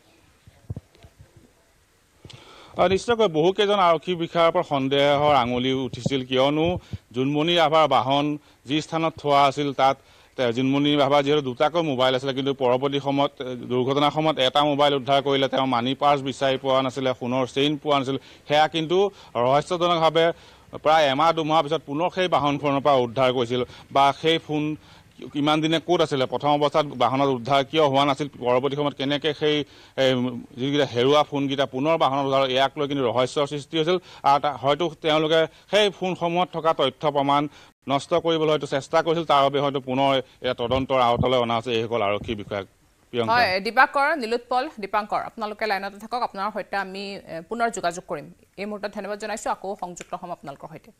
নিশ্চয়কৈ বহুকেইজন আৰক্ষী বিষয়াৰ ওপৰত সন্দেহৰ আঙুলি উঠিছিল কিয়নো জুনমনি ৰাভাৰ বাহন যি স্থানত থোৱা আছিল তাত জুনমনি ৰাভাৰ যিহেতু দুটাকৈ মোবাইল আছিলে কিন্তু পৰৱৰ্তী সময়ত দুৰ্ঘটনাৰ সময়ত এটা মোবাইল উদ্ধাৰ কৰিলে তেওঁ মানি পাৰ্চ বিচাৰি পোৱা নাছিলে সোণৰ চেইন পোৱা নাছিল সেয়া কিন্তু ৰহস্যজনকভাৱে প্ৰায় এমাহ দুমাহৰ পিছত পুনৰ সেই বাহনখনৰ পৰা উদ্ধাৰ কৰিছিল বা সেই ফোন কিমান দিনে ক'ত আছিলে প্ৰথম অৱস্থাত বাহনত উদ্ধাৰ কিয় হোৱা নাছিল পৰৱৰ্তী সময়ত কেনেকৈ সেই যিকেইটা হেৰুৱা ফোনকেইটা পুনৰ বাহনত উদ্ধাৰ ইয়াক লৈ কিন্তু ৰহস্যৰ সৃষ্টি হৈছিল আৰু হয়তো তেওঁলোকে সেই ফোনসমূহত থকা তথ্য প্ৰমাণ নষ্ট কৰিবলৈ হয়তো চেষ্টা কৰিছিল তাৰ বাবে হয়তো পুনৰ এয়া তদন্তৰ আওতালৈ অনা হৈছে এইসকল আৰক্ষী বিষয়াক হয় দিবাকৰ নীলোৎপল দীপাংকৰ আপোনালোকে লাইনতে থাকক আপোনাৰ সৈতে আমি পুনৰ যোগাযোগ কৰিম এই মুহূৰ্তত ধন্যবাদ জনাইছো আকৌ সংযুক্ত হ'ম আপোনালোকৰ সৈতে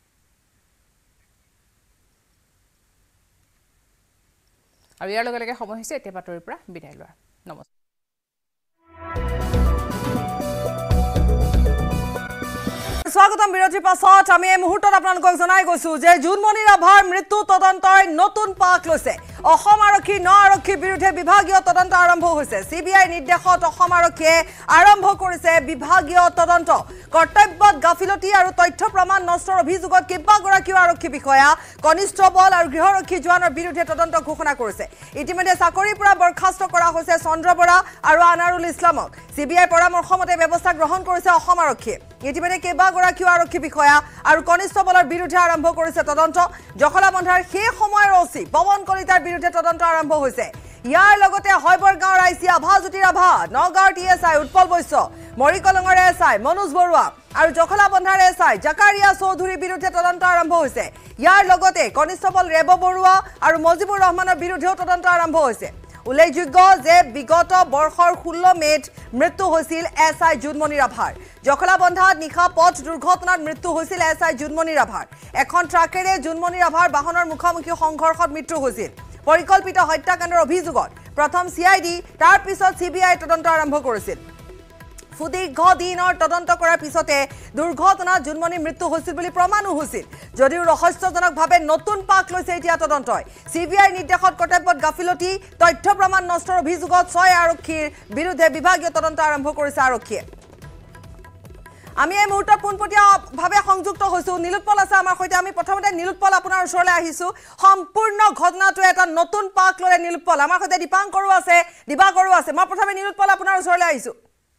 আৰু ইয়াৰ লগে লগে সময় হৈছে এতিয়া বাতৰিৰ পৰা বিদায় লোৱাৰ নমস্কাৰ স্বাগতম বিৰতিৰ পাছত আমি এই মুহূৰ্তত আপোনালোকক জনাই গৈছো যে জুনমণি ৰাভাৰ মৃত্যু তদন্তৰ নতুন পাক লৈছে অসম আৰক্ষী আৰক্ষীৰ বিৰুদ্ধে বিভাগীয় তদন্ত আৰম্ভ হৈছে CBI নিৰ্দেশত অসম আৰক্ষীয়ে আৰম্ভ কৰিছে বিভাগীয় তদন্ত কৰ্তব্যত গাফিলতি আৰু তথ্য প্ৰমাণ নষ্টৰ অভিযোগত কেইবাগৰাকী আৰক্ষী বিষয়া কনিষ্টেবল আৰু গৃহৰক্ষী জোৱানৰ বিৰুদ্ধে তদন্ত ঘোষণা কৰিছে ইতিমধ্যে চাকৰিৰ পৰা বৰখাস্ত কৰা হৈছে চন্দ্ৰ বৰা আৰু আনাৰুল ইছলামক CBI পৰামৰ্শ মতে ব্যৱস্থা গ্ৰহণ কৰিছে অসম আৰক্ষীয়ে ইতিমধ্যে কেইবাগৰাকী আৰক্ষী বিষয়া আৰু কনিষ্টেবলৰ বিৰুদ্ধে আৰম্ভ কৰিছে তদন্ত জখলাবন্ধাৰ সেই সময়ৰ ওসি পৱন কলিতাৰ বিৰুদ্ধে তদন্ত আৰম্ভ হৈছে ইয়াৰ লগতে হৈবৰগাঁৱৰ আইসি আভাজ্যোতি ৰাভা নগাঁৱৰ TSI উৎপল বৈশ্য মৰিকলঙৰ SI মনোজ বৰুৱা আৰু জখলাবন্ধাৰ SI জাকাৰিয়া চৌধুৰীৰ বিৰুদ্ধে তদন্ত আৰম্ভ হৈছে ইয়াৰ লগতে কনিষ্টেবল ৰেব বৰুৱা আৰু মজিবুৰ ৰহমানৰ বিৰুদ্ধেও তদন্ত আৰম্ভ হৈছে উল্লেখযোগ্য যে বিগত বৰ্ষৰ 16 মেত মৃত্যু হৈছিল SI জুনমণি ৰাভাৰ জখলাবন্ধাত নিশা পথ দুৰ্ঘটনাত মৃত্যু হৈছিল SI জুনমণি ৰাভাৰ এখন ট্ৰাকেৰে জুনমণি ৰাভাৰ বাহনৰ মুখামুখি সংঘৰ্ষত মৃত্যু হৈছিল পৰিকল্পিত হত্যাকাণ্ডৰ অভিযোগত প্ৰথম CID তাৰ পিছত CBI তদন্ত আৰম্ভ কৰিছিল সুদীৰ্ঘ দিনৰ তদন্ত কৰাৰ পিছতে দুৰ্ঘটনাত জুনমণিৰ মৃত্যু হৈছিল বুলি প্ৰমাণো হৈছিল যদিও ৰহস্যজনকভাৱে নতুন পাক লৈছে এতিয়া তদন্তই CBI নিৰ্দেশত কৰ্তব্যত গাফিলতি তথ্য প্ৰমাণ নষ্টৰ অভিযোগত 6 আৰক্ষীৰ বিৰুদ্ধে বিভাগীয় তদন্ত আৰম্ভ কৰিছে আৰক্ষীয়ে আমি এই মুহূৰ্তত পোনপটীয়াভাৱে সংযুক্ত হৈছো নীলোৎপল আছে আমাৰ সৈতে আমি প্ৰথমতে নীলোৎপল আপোনাৰ ওচৰলৈ আহিছো সম্পূৰ্ণ ঘটনাটো এটা নতুন পাক ললে নীলোৎপল আমাৰ সৈতে দিপাংকৰো আছে দিবাকৰো আছে মই প্ৰথমে নীলোৎপল আপোনাৰ ওচৰলৈ আহিছো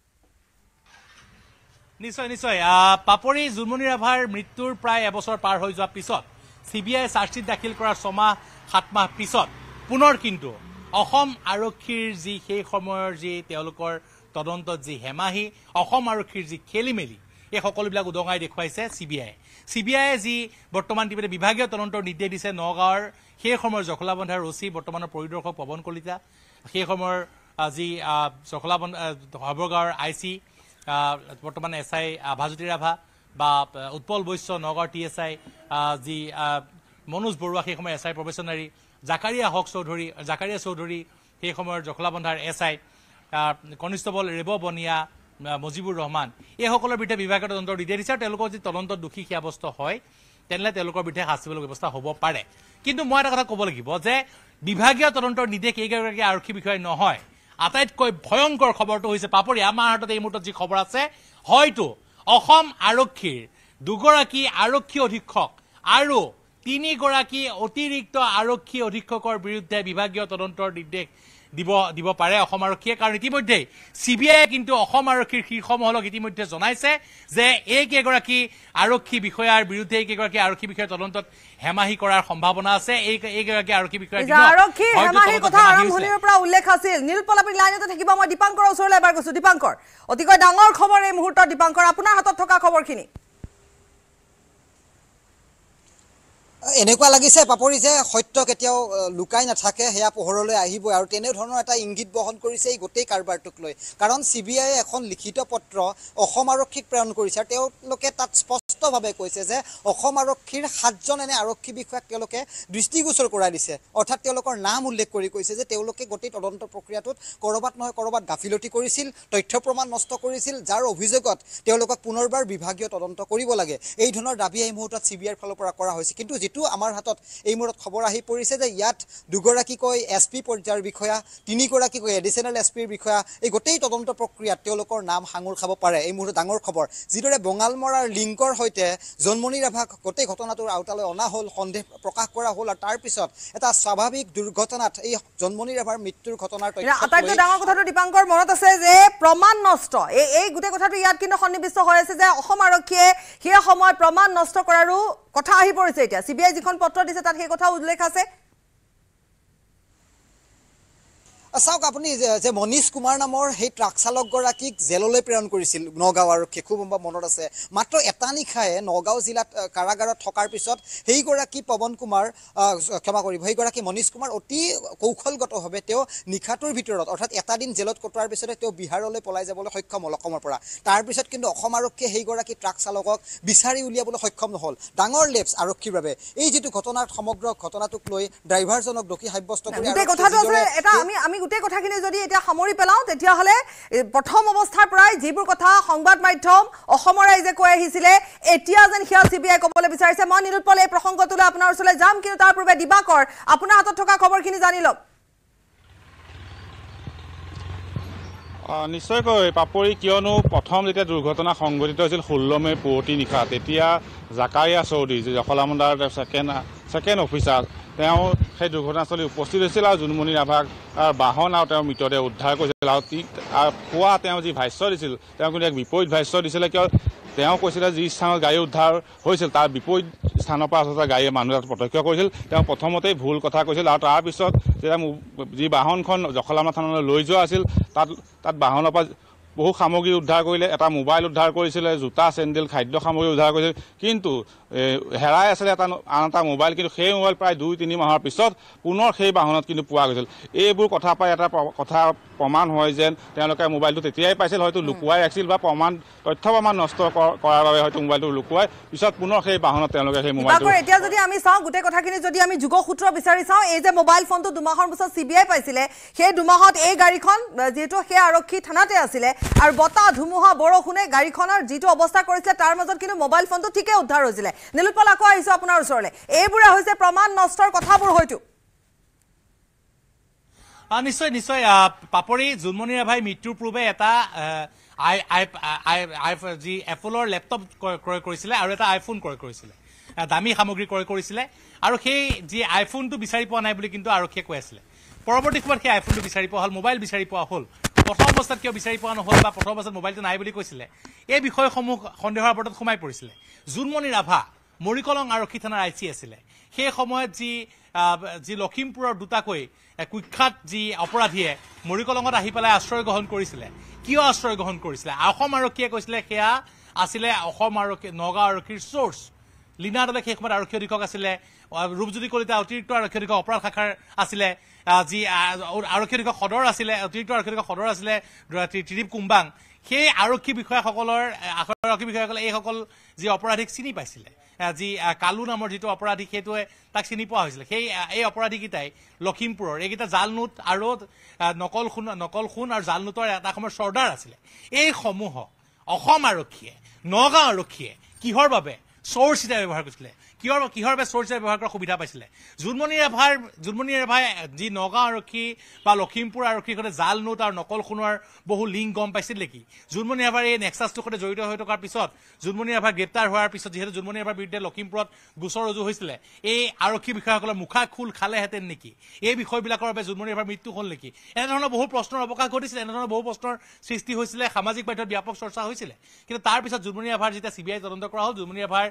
নিশ্চয় পাপৰি জুনমণি ৰাভাৰ মৃত্যুৰ প্ৰায় এবছৰ পাৰ হৈ যোৱাৰ পিছত CBI চাৰ্জশ্বিট দাখিল কৰাৰ 6 মাহ 7 মাহ পিছত পুনৰ কিন্তু অসম আৰক্ষীৰ যি সেই সময়ৰ যি তেওঁলোকৰ তদন্তত যি হেমাহি অসম আৰক্ষীৰ যি খেলিমেলি এই সকলোবিলাক উদঙাই দেখুৱাইছে CBI যি বৰ্তমান ইতিমধ্যে বিভাগীয় তদন্তৰ নিৰ্দেশ দিছে নগাঁৱৰ সেই সময়ৰ জখলাবন্ধাৰ OC বৰ্তমানৰ পৰিদৰ্শক পৱন কলিতা সেই সময়ৰ যি জখলাবন্ধা হৈবৰগাঁৱৰ IC বৰ্তমান SI আভাজ্যোতি ৰাভা বা উৎপল বৈশ্য নগৰ TSI যি মনোজ বৰুৱা সেই সময়ৰ SI প্ৰফেচনাৰী জাকাৰিয়া চৌধুৰী সেই সময়ৰ জখলাবন্ধাৰ SI কনিষ্টেবল ৰেব বনিয়া মজিবুৰ ৰহমান এই সকলৰ বিৰুদ্ধে বিভাগীয় তদন্তৰ নিৰ্দেশ দিছে আৰু তেওঁলোকৰ যি তদন্তত দোষী সাব্যস্ত হয় তেনেহ'লে তেওঁলোকৰ বিৰুদ্ধে শাস্তিমূলক ব্যৱস্থা হ'ব পাৰে কিন্তু মই এটা কথা ক'ব লাগিব যে বিভাগীয় তদন্তৰ নিৰ্দেশ এইগৰাকী আৰক্ষী বিষয়া নহয় আটাইতকৈ ভয়ংকৰ খবৰটো হৈছে পাপৰি আমাৰ হাতত এই মুহূৰ্তত যি খবৰ আছে হয়তো অসম আৰক্ষীৰ 2 গৰাকী আৰক্ষী অধীক্ষক আৰু 3 গৰাকী অতিৰিক্ত আৰক্ষী অধীক্ষকৰ বিৰুদ্ধে বিভাগীয় তদন্তৰ নিৰ্দেশ দিব পাৰে অসম আৰক্ষীয়ে কাৰণ ইতিমধ্যে CBI কিন্তু অসম আৰক্ষীৰ শীৰ্ষ মহলক ইতিমধ্যে জনাইছে যে এই কেইগৰাকী আৰক্ষী বিষয়াৰ বিৰুদ্ধে কেইগৰাকী আৰক্ষী বিষয়াৰ তদন্তত হেমাহি কৰাৰ সম্ভাৱনা আছে এইগৰাকী আৰক্ষী বিষয়াৰ আৰক্ষী হেমাহিৰ কথা আৰম্ভণিৰ পৰা উল্লেখ আছিল নীলপল আপুনি লাইনতে থাকিব মই দীপাংকৰ ওচৰলৈ এবাৰ গৈছো দীপাংকৰ অতিকৈ ডাঙৰ খবৰ এই মুহূৰ্তত দীপাংকৰ আপোনাৰ হাতত থকা খবৰখিনি এনেকুৱা লাগিছে পাপৰি যে সত্য কেতিয়াও লুকাই নাথাকে হেয়া পোহৰলৈ আহিব আৰু তেনে ধৰণৰ এটা ইংগিত বহন কৰিছে এই গোটেই কাৰবাৰটোক লৈ কাৰণ CBI এখন লিখিত পত্ৰ অসম আৰক্ষীক প্ৰেৰণ কৰিছে আৰু তেওঁলোকে তাত স্পষ্টভাৱে কৈছে যে অসম আৰক্ষীৰ 7জন এনে আৰক্ষী বিষয়াক তেওঁলোকে দৃষ্টিগোচৰ কৰাই দিছে অৰ্থাৎ তেওঁলোকৰ নাম উল্লেখ কৰি কৈছে যে তেওঁলোকে গোটেই তদন্ত প্ৰক্ৰিয়াটোত কৰবাত নহয় কৰবাত গাফিলতি কৰিছিল তথ্য প্ৰমাণ নষ্ট কৰিছিল যাৰ অভিযোগত তেওঁলোকক পুনৰবাৰ বিভাগীয় তদন্ত কৰিব লাগে এই ধৰণৰ দাবী এই মুহূৰ্তত CBIৰ ফালৰ পৰা কৰা হৈছে কিন্তু যেটো আমাৰ হাতত এই মুহূৰ্তত খবৰ আহি পৰিছে যে ইয়াত 2 গৰাকীকৈ SP পৰ্যায়ৰ বিষয়া 3 গৰাকীকৈ এডিশনাল SPৰ বিষয়া এই গোটেই তদন্ত প্ৰক্ৰিয়াত তেওঁলোকৰ নাম হাঙুৰ খাব পাৰে এই মুহূৰ্তত ডাঙৰ খবৰ যিদৰে বঙালমৰাৰ লিংকৰ সৈতে জন্মনি ৰাভাক গোটেই ঘটনাটোৰ আওতালৈ অনা হ'ল সন্দেহ প্ৰকাশ কৰা হ'ল আৰু তাৰ পিছত এটা স্বাভাৱিক দুৰ্ঘটনাত এই জন্মনি ৰাভাৰ মৃত্যুৰ ঘটনাৰ তথ্য আটাইতকৈ ডাঙৰ কথাটো দীপাংকৰ মনত আছে যে প্ৰমাণ নষ্ট এই গোটেই কথাটো ইয়াত কিন্তু সন্নিবিষ্ট হৈ আছে যে অসম আৰক্ষীয়ে সেই সময় প্ৰমাণ নষ্ট কৰাৰো কথা আহি পৰিছে এতিয়া CBI যিখন পত্ৰ দিছে তাত সেই কথা উল্লেখ আছে চাওক আপুনি যে মনীষ কুমাৰ নামৰ সেই ট্ৰাক চালকগৰাকীক জেললৈ প্ৰেৰণ কৰিছিল নগাঁও আৰক্ষীয়ে খুব মনত আছে মাত্ৰ এটা নিশায়ে নগাঁও জিলাত কাৰাগাৰত থকাৰ পিছত সেইগৰাকী পৱন কুমাৰ ক্ষমা কৰিব সেইগৰাকী মনীষ কুমাৰ অতি কৌশলগতভাৱে তেওঁ নিশাটোৰ ভিতৰত অৰ্থাৎ এটা দিন জেলত কটোৱাৰ পিছতে তেওঁ বিহাৰলৈ পলাই যাবলৈ সক্ষম হ'ল অসমৰ পৰা তাৰ পিছত কিন্তু অসম আৰক্ষীয়ে সেইগৰাকী ট্ৰাক চালকক বিচাৰি উলিয়াবলৈ সক্ষম নহ'ল ডাঙৰ লেপছ আৰক্ষীৰ বাবে এই যিটো ঘটনাৰ সমগ্ৰ ঘটনাটোক লৈ ড্ৰাইভাৰজনক দোষী সাব্যস্ত কৰি কথাটো আছে এটা আমি গোটেই কথাখিনি যদি এতিয়া সামৰি পেলাওঁ তেতিয়াহ'লে প্ৰথম অৱস্থাৰ পৰাই যিবোৰ কথা সংবাদ মাধ্যম অসমৰ ৰাইজে কৈ আহিছিলে এতিয়া যেন সেয়া CBI ক'বলৈ বিচাৰিছে মই নিৰুৎপল এই প্ৰসংগটোলৈ আপোনাৰ ওচৰলৈ যাম কিন্তু তাৰ পূৰ্বে দিবাকৰ আপোনাৰ হাতত থকা খবৰখিনি জানি লওক নিশ্চয়কৈ পাপৰি কিয়নো প্ৰথম যেতিয়া দুৰ্ঘটনা সংঘটিত হৈছিল 16 মে পুৱতি নিশা তেতিয়া জাকাৰিয়া চৌধুৰী যি জখলাবন্ধাৰ ছেকেণ্ড অফিচাৰ তেওঁ সেই দুৰ্ঘটনাস্থলীত উপস্থিত হৈছিল আৰু জুনমণি ৰাভাক বাহন আৰু তেওঁৰ মৃতদেহ উদ্ধাৰ কৰিছিল আৰু পুৱা তেওঁ যি ভাষ্য দিছিল তেওঁ কিন্তু এক বিপৰীত ভাষ্য দিছিলে কিয় তেওঁ কৈছিলে যি স্থানত গাড়ী উদ্ধাৰ হৈছিল তাৰ বিপৰীত স্থানৰ পৰা আচলতে গাড়ীয়ে মানুহ তাত প্ৰত্যক্ষ কৰিছিল তেওঁ প্ৰথমতেই ভুল কথা কৈছিল আৰু তাৰপিছত যেতিয়া যি বাহনখন জখলাবন্ধা থানালৈ লৈ যোৱা আছিল তাত বাহনৰ পৰা বহু সামগ্ৰী উদ্ধাৰ কৰিলে এটা মোবাইল উদ্ধাৰ কৰিছিলে জোতা চেণ্ডেল খাদ্য সামগ্ৰী উদ্ধাৰ কৰিছিল কিন্তু হেৰাই আছিলে আন এটা মোবাইল কিন্তু সেই মোবাইল প্ৰায় 2-3 মাহৰ পিছত পুনৰ সেই বাহনত কিন্তু পোৱা গৈছিল এইবোৰ কথা পাই এটা কথা প্ৰমাণ হয় যেন তেওঁলোকে মোবাইলটো তেতিয়াই পাইছিল হয়তো লুকুৱাই ৰাখিছিল বা তথ্য প্ৰমাণ নষ্ট কৰাৰ বাবে হয়তো মোবাইলটো লুকুৱাই পিছত পুনৰ সেই বাহনত তেওঁলোকে সেই মোবাইলটো এতিয়া যদি আমি চাওঁ গোটেই কথাখিনি যদি আমি যোগসূত্ৰ বিচাৰি চাওঁ এই যে মোবাইল ফোনটো 2 মাহৰ পিছত CBI পাইছিলে সেই 2 মাহত এই গাড়ীখন যেহেতু সেই আৰক্ষী থানাতে আছিলে আৰু বতাহ ধুমুহা বৰষুণে গাড়ীখনৰ যিটো অৱস্থা কৰিছিলে তাৰ মাজত কিন্তু মোবাইল ফোনটো ঠিকে উদ্ধাৰ হৈছিলে নিলুৎপল আকৌ আহিছো আপোনাৰ ওচৰলৈ এইবোৰে হৈছে প্ৰমাণ নষ্টৰ কথাবোৰ হয়তো নিশ্চয় নিশ্চয় পাপৰি জুনমণি ৰাভাই মৃত্যুৰ পূৰ্বে এটা যি এপলৰ লেপটপ ক্ৰয় কৰিছিলে আৰু এটা আইফোন ক্ৰয় কৰিছিলে দামী সামগ্ৰী ক্ৰয় কৰিছিলে আৰু সেই যি আইফোনটো বিচাৰি পোৱা নাই বুলি কিন্তু আৰক্ষীয়ে কৈ আছিলে পৰৱৰ্তী সময়ত সেই আইফোনটো বিচাৰি পোৱা হ'ল মোবাইল বিচাৰি পোৱা হ'ল প্ৰথম অৱস্থাত কিয় বিচাৰি পোৱা নহ'ল বা প্ৰথম অৱস্থাত মোবাইলটো নাই বুলি কৈছিলে এই বিষয়সমূহ সন্দেহৰ আৱৰ্তত সোমাই পৰিছিলে জুনমণি ৰাভা মৰিকলং আৰক্ষী থানাৰ IC আছিলে সেই সময়ত যি লখিমপুৰৰ দুটাকৈ কুখ্যাত যি অপৰাধীয়ে মৰিকলঙত আহি পেলাই আশ্ৰয় গ্ৰহণ কৰিছিলে কিয় আশ্ৰয় গ্ৰহণ কৰিছিলে অসম আৰক্ষীয়ে কৈছিলে সেয়া আছিলে অসম আৰক্ষী নগাঁও আৰক্ষীৰ চ'ৰ্চ লীনা দলে সেই সময়ত আৰক্ষী অধীক্ষক আছিলে ৰূপজ্যোতি কলিতা অতিৰিক্ত আৰক্ষী অধীক্ষক অপৰাধ শাখাৰ আছিলে যি আৰক্ষী অধীক্ষক সদৰ আছিলে অতিৰিক্ত আৰক্ষী অধীক্ষক সদৰ আছিলে ত্ৰিদীপ কুম্বাং সেই আৰক্ষী বিষয়াসকলে এইসকল যি অপৰাধীক চিনি পাইছিলে যি কালু নামৰ যিটো অপৰাধী সেইটোৱে তাক চিনি পোৱা হৈছিলে এই অপৰাধীকেইটাই লখিমপুৰৰ এইকেইটা জাল নোট আৰু নকল খুন আৰু জাল নোটৰ এটা সময়ৰ চৰ্দাৰ আছিলে এইসমূহ অসম আৰক্ষীয়ে নগাঁও আৰক্ষীয়ে কিহৰ বাবে চ'ৰ্চ হিচাপে ব্যৱহাৰ কৰিছিলে কিহৰ বাবে চ'ৰ্চ হিচাপে ব্যৱহাৰ কৰাৰ সুবিধা পাইছিলে জুনমণি ৰাভাই যি নগাঁও আৰক্ষী বা লখিমপুৰ আৰক্ষীৰ সৈতে জাল নোট আৰু নকল সোণৰ বহু লিংক গম পাইছিল নেকি জুনমণি ৰাভাৰ এই নেক্সাছটোৰ সৈতে জড়িত হৈ থকাৰ পিছত জুনমণি ৰাভা গ্ৰেপ্তাৰ হোৱাৰ পিছত যিহেতু জুনমণি ৰাভাৰ বিৰুদ্ধে লখিমপুৰত গোচৰ ৰুজু হৈছিলে এই আৰক্ষী বিষয়াসকলৰ মুখা খোল খালেহেঁতেন নেকি এই বিষয়বিলাকৰ বাবে জুনমণি ৰাভাৰ মৃত্যু হ'ল নেকি এনেধৰণৰ বহু প্ৰশ্নৰ অৱকাশ ঘটিছিলে এনেধৰণৰ বহু প্ৰশ্নৰ সৃষ্টি হৈছিলে সামাজিক মাধ্যমত ব্যাপক চৰ্চা হৈছিলে কিন্তু তাৰ পিছত জুনমণি ৰাভাৰ যেতিয়া CBI তদন্ত কৰা হ'ল জুনমণি ৰাভাৰ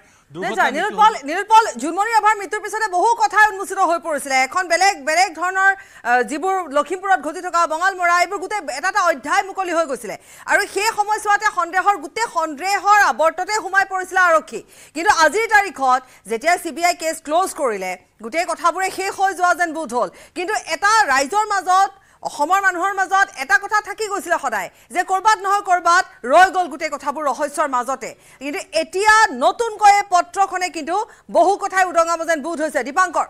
নিৰুৎপল জুনমণি ৰাভাৰ মৃত্যুৰ পিছতে বহু কথা উন্মোচিত হৈ পৰিছিলে এখন বেলেগ ধৰণৰ যিবোৰ লখিমপুৰত ঘটি থকা বঙালমৰা এইবোৰ গোটেই এটা অধ্যায় মুকলি হৈ গৈছিলে আৰু সেই সময়ছোৱাতে সন্দেহৰ আৱৰ্ততে সোমাই পৰিছিলে আৰক্ষী কিন্তু আজিৰ তাৰিখত যেতিয়া CBI কেছ ক্ল'জ কৰিলে গোটেই কথাবোৰে শেষ হৈ যোৱা যেন বোধ হ'ল কিন্তু এটা ৰাইজৰ মাজত অসমৰ মানুহৰ মাজত এটা কথা থাকি গৈছিলে সদায় যে কৰবাত নহয় কৰবাত ৰৈ গ'ল গোটেই কথাবোৰ ৰহস্যৰ মাজতে কিন্তু এতিয়া নতুনকৈ পত্ৰখনে কিন্তু বহু কথাই উদঙাব যেন বোধ হৈছে দীপাংকৰ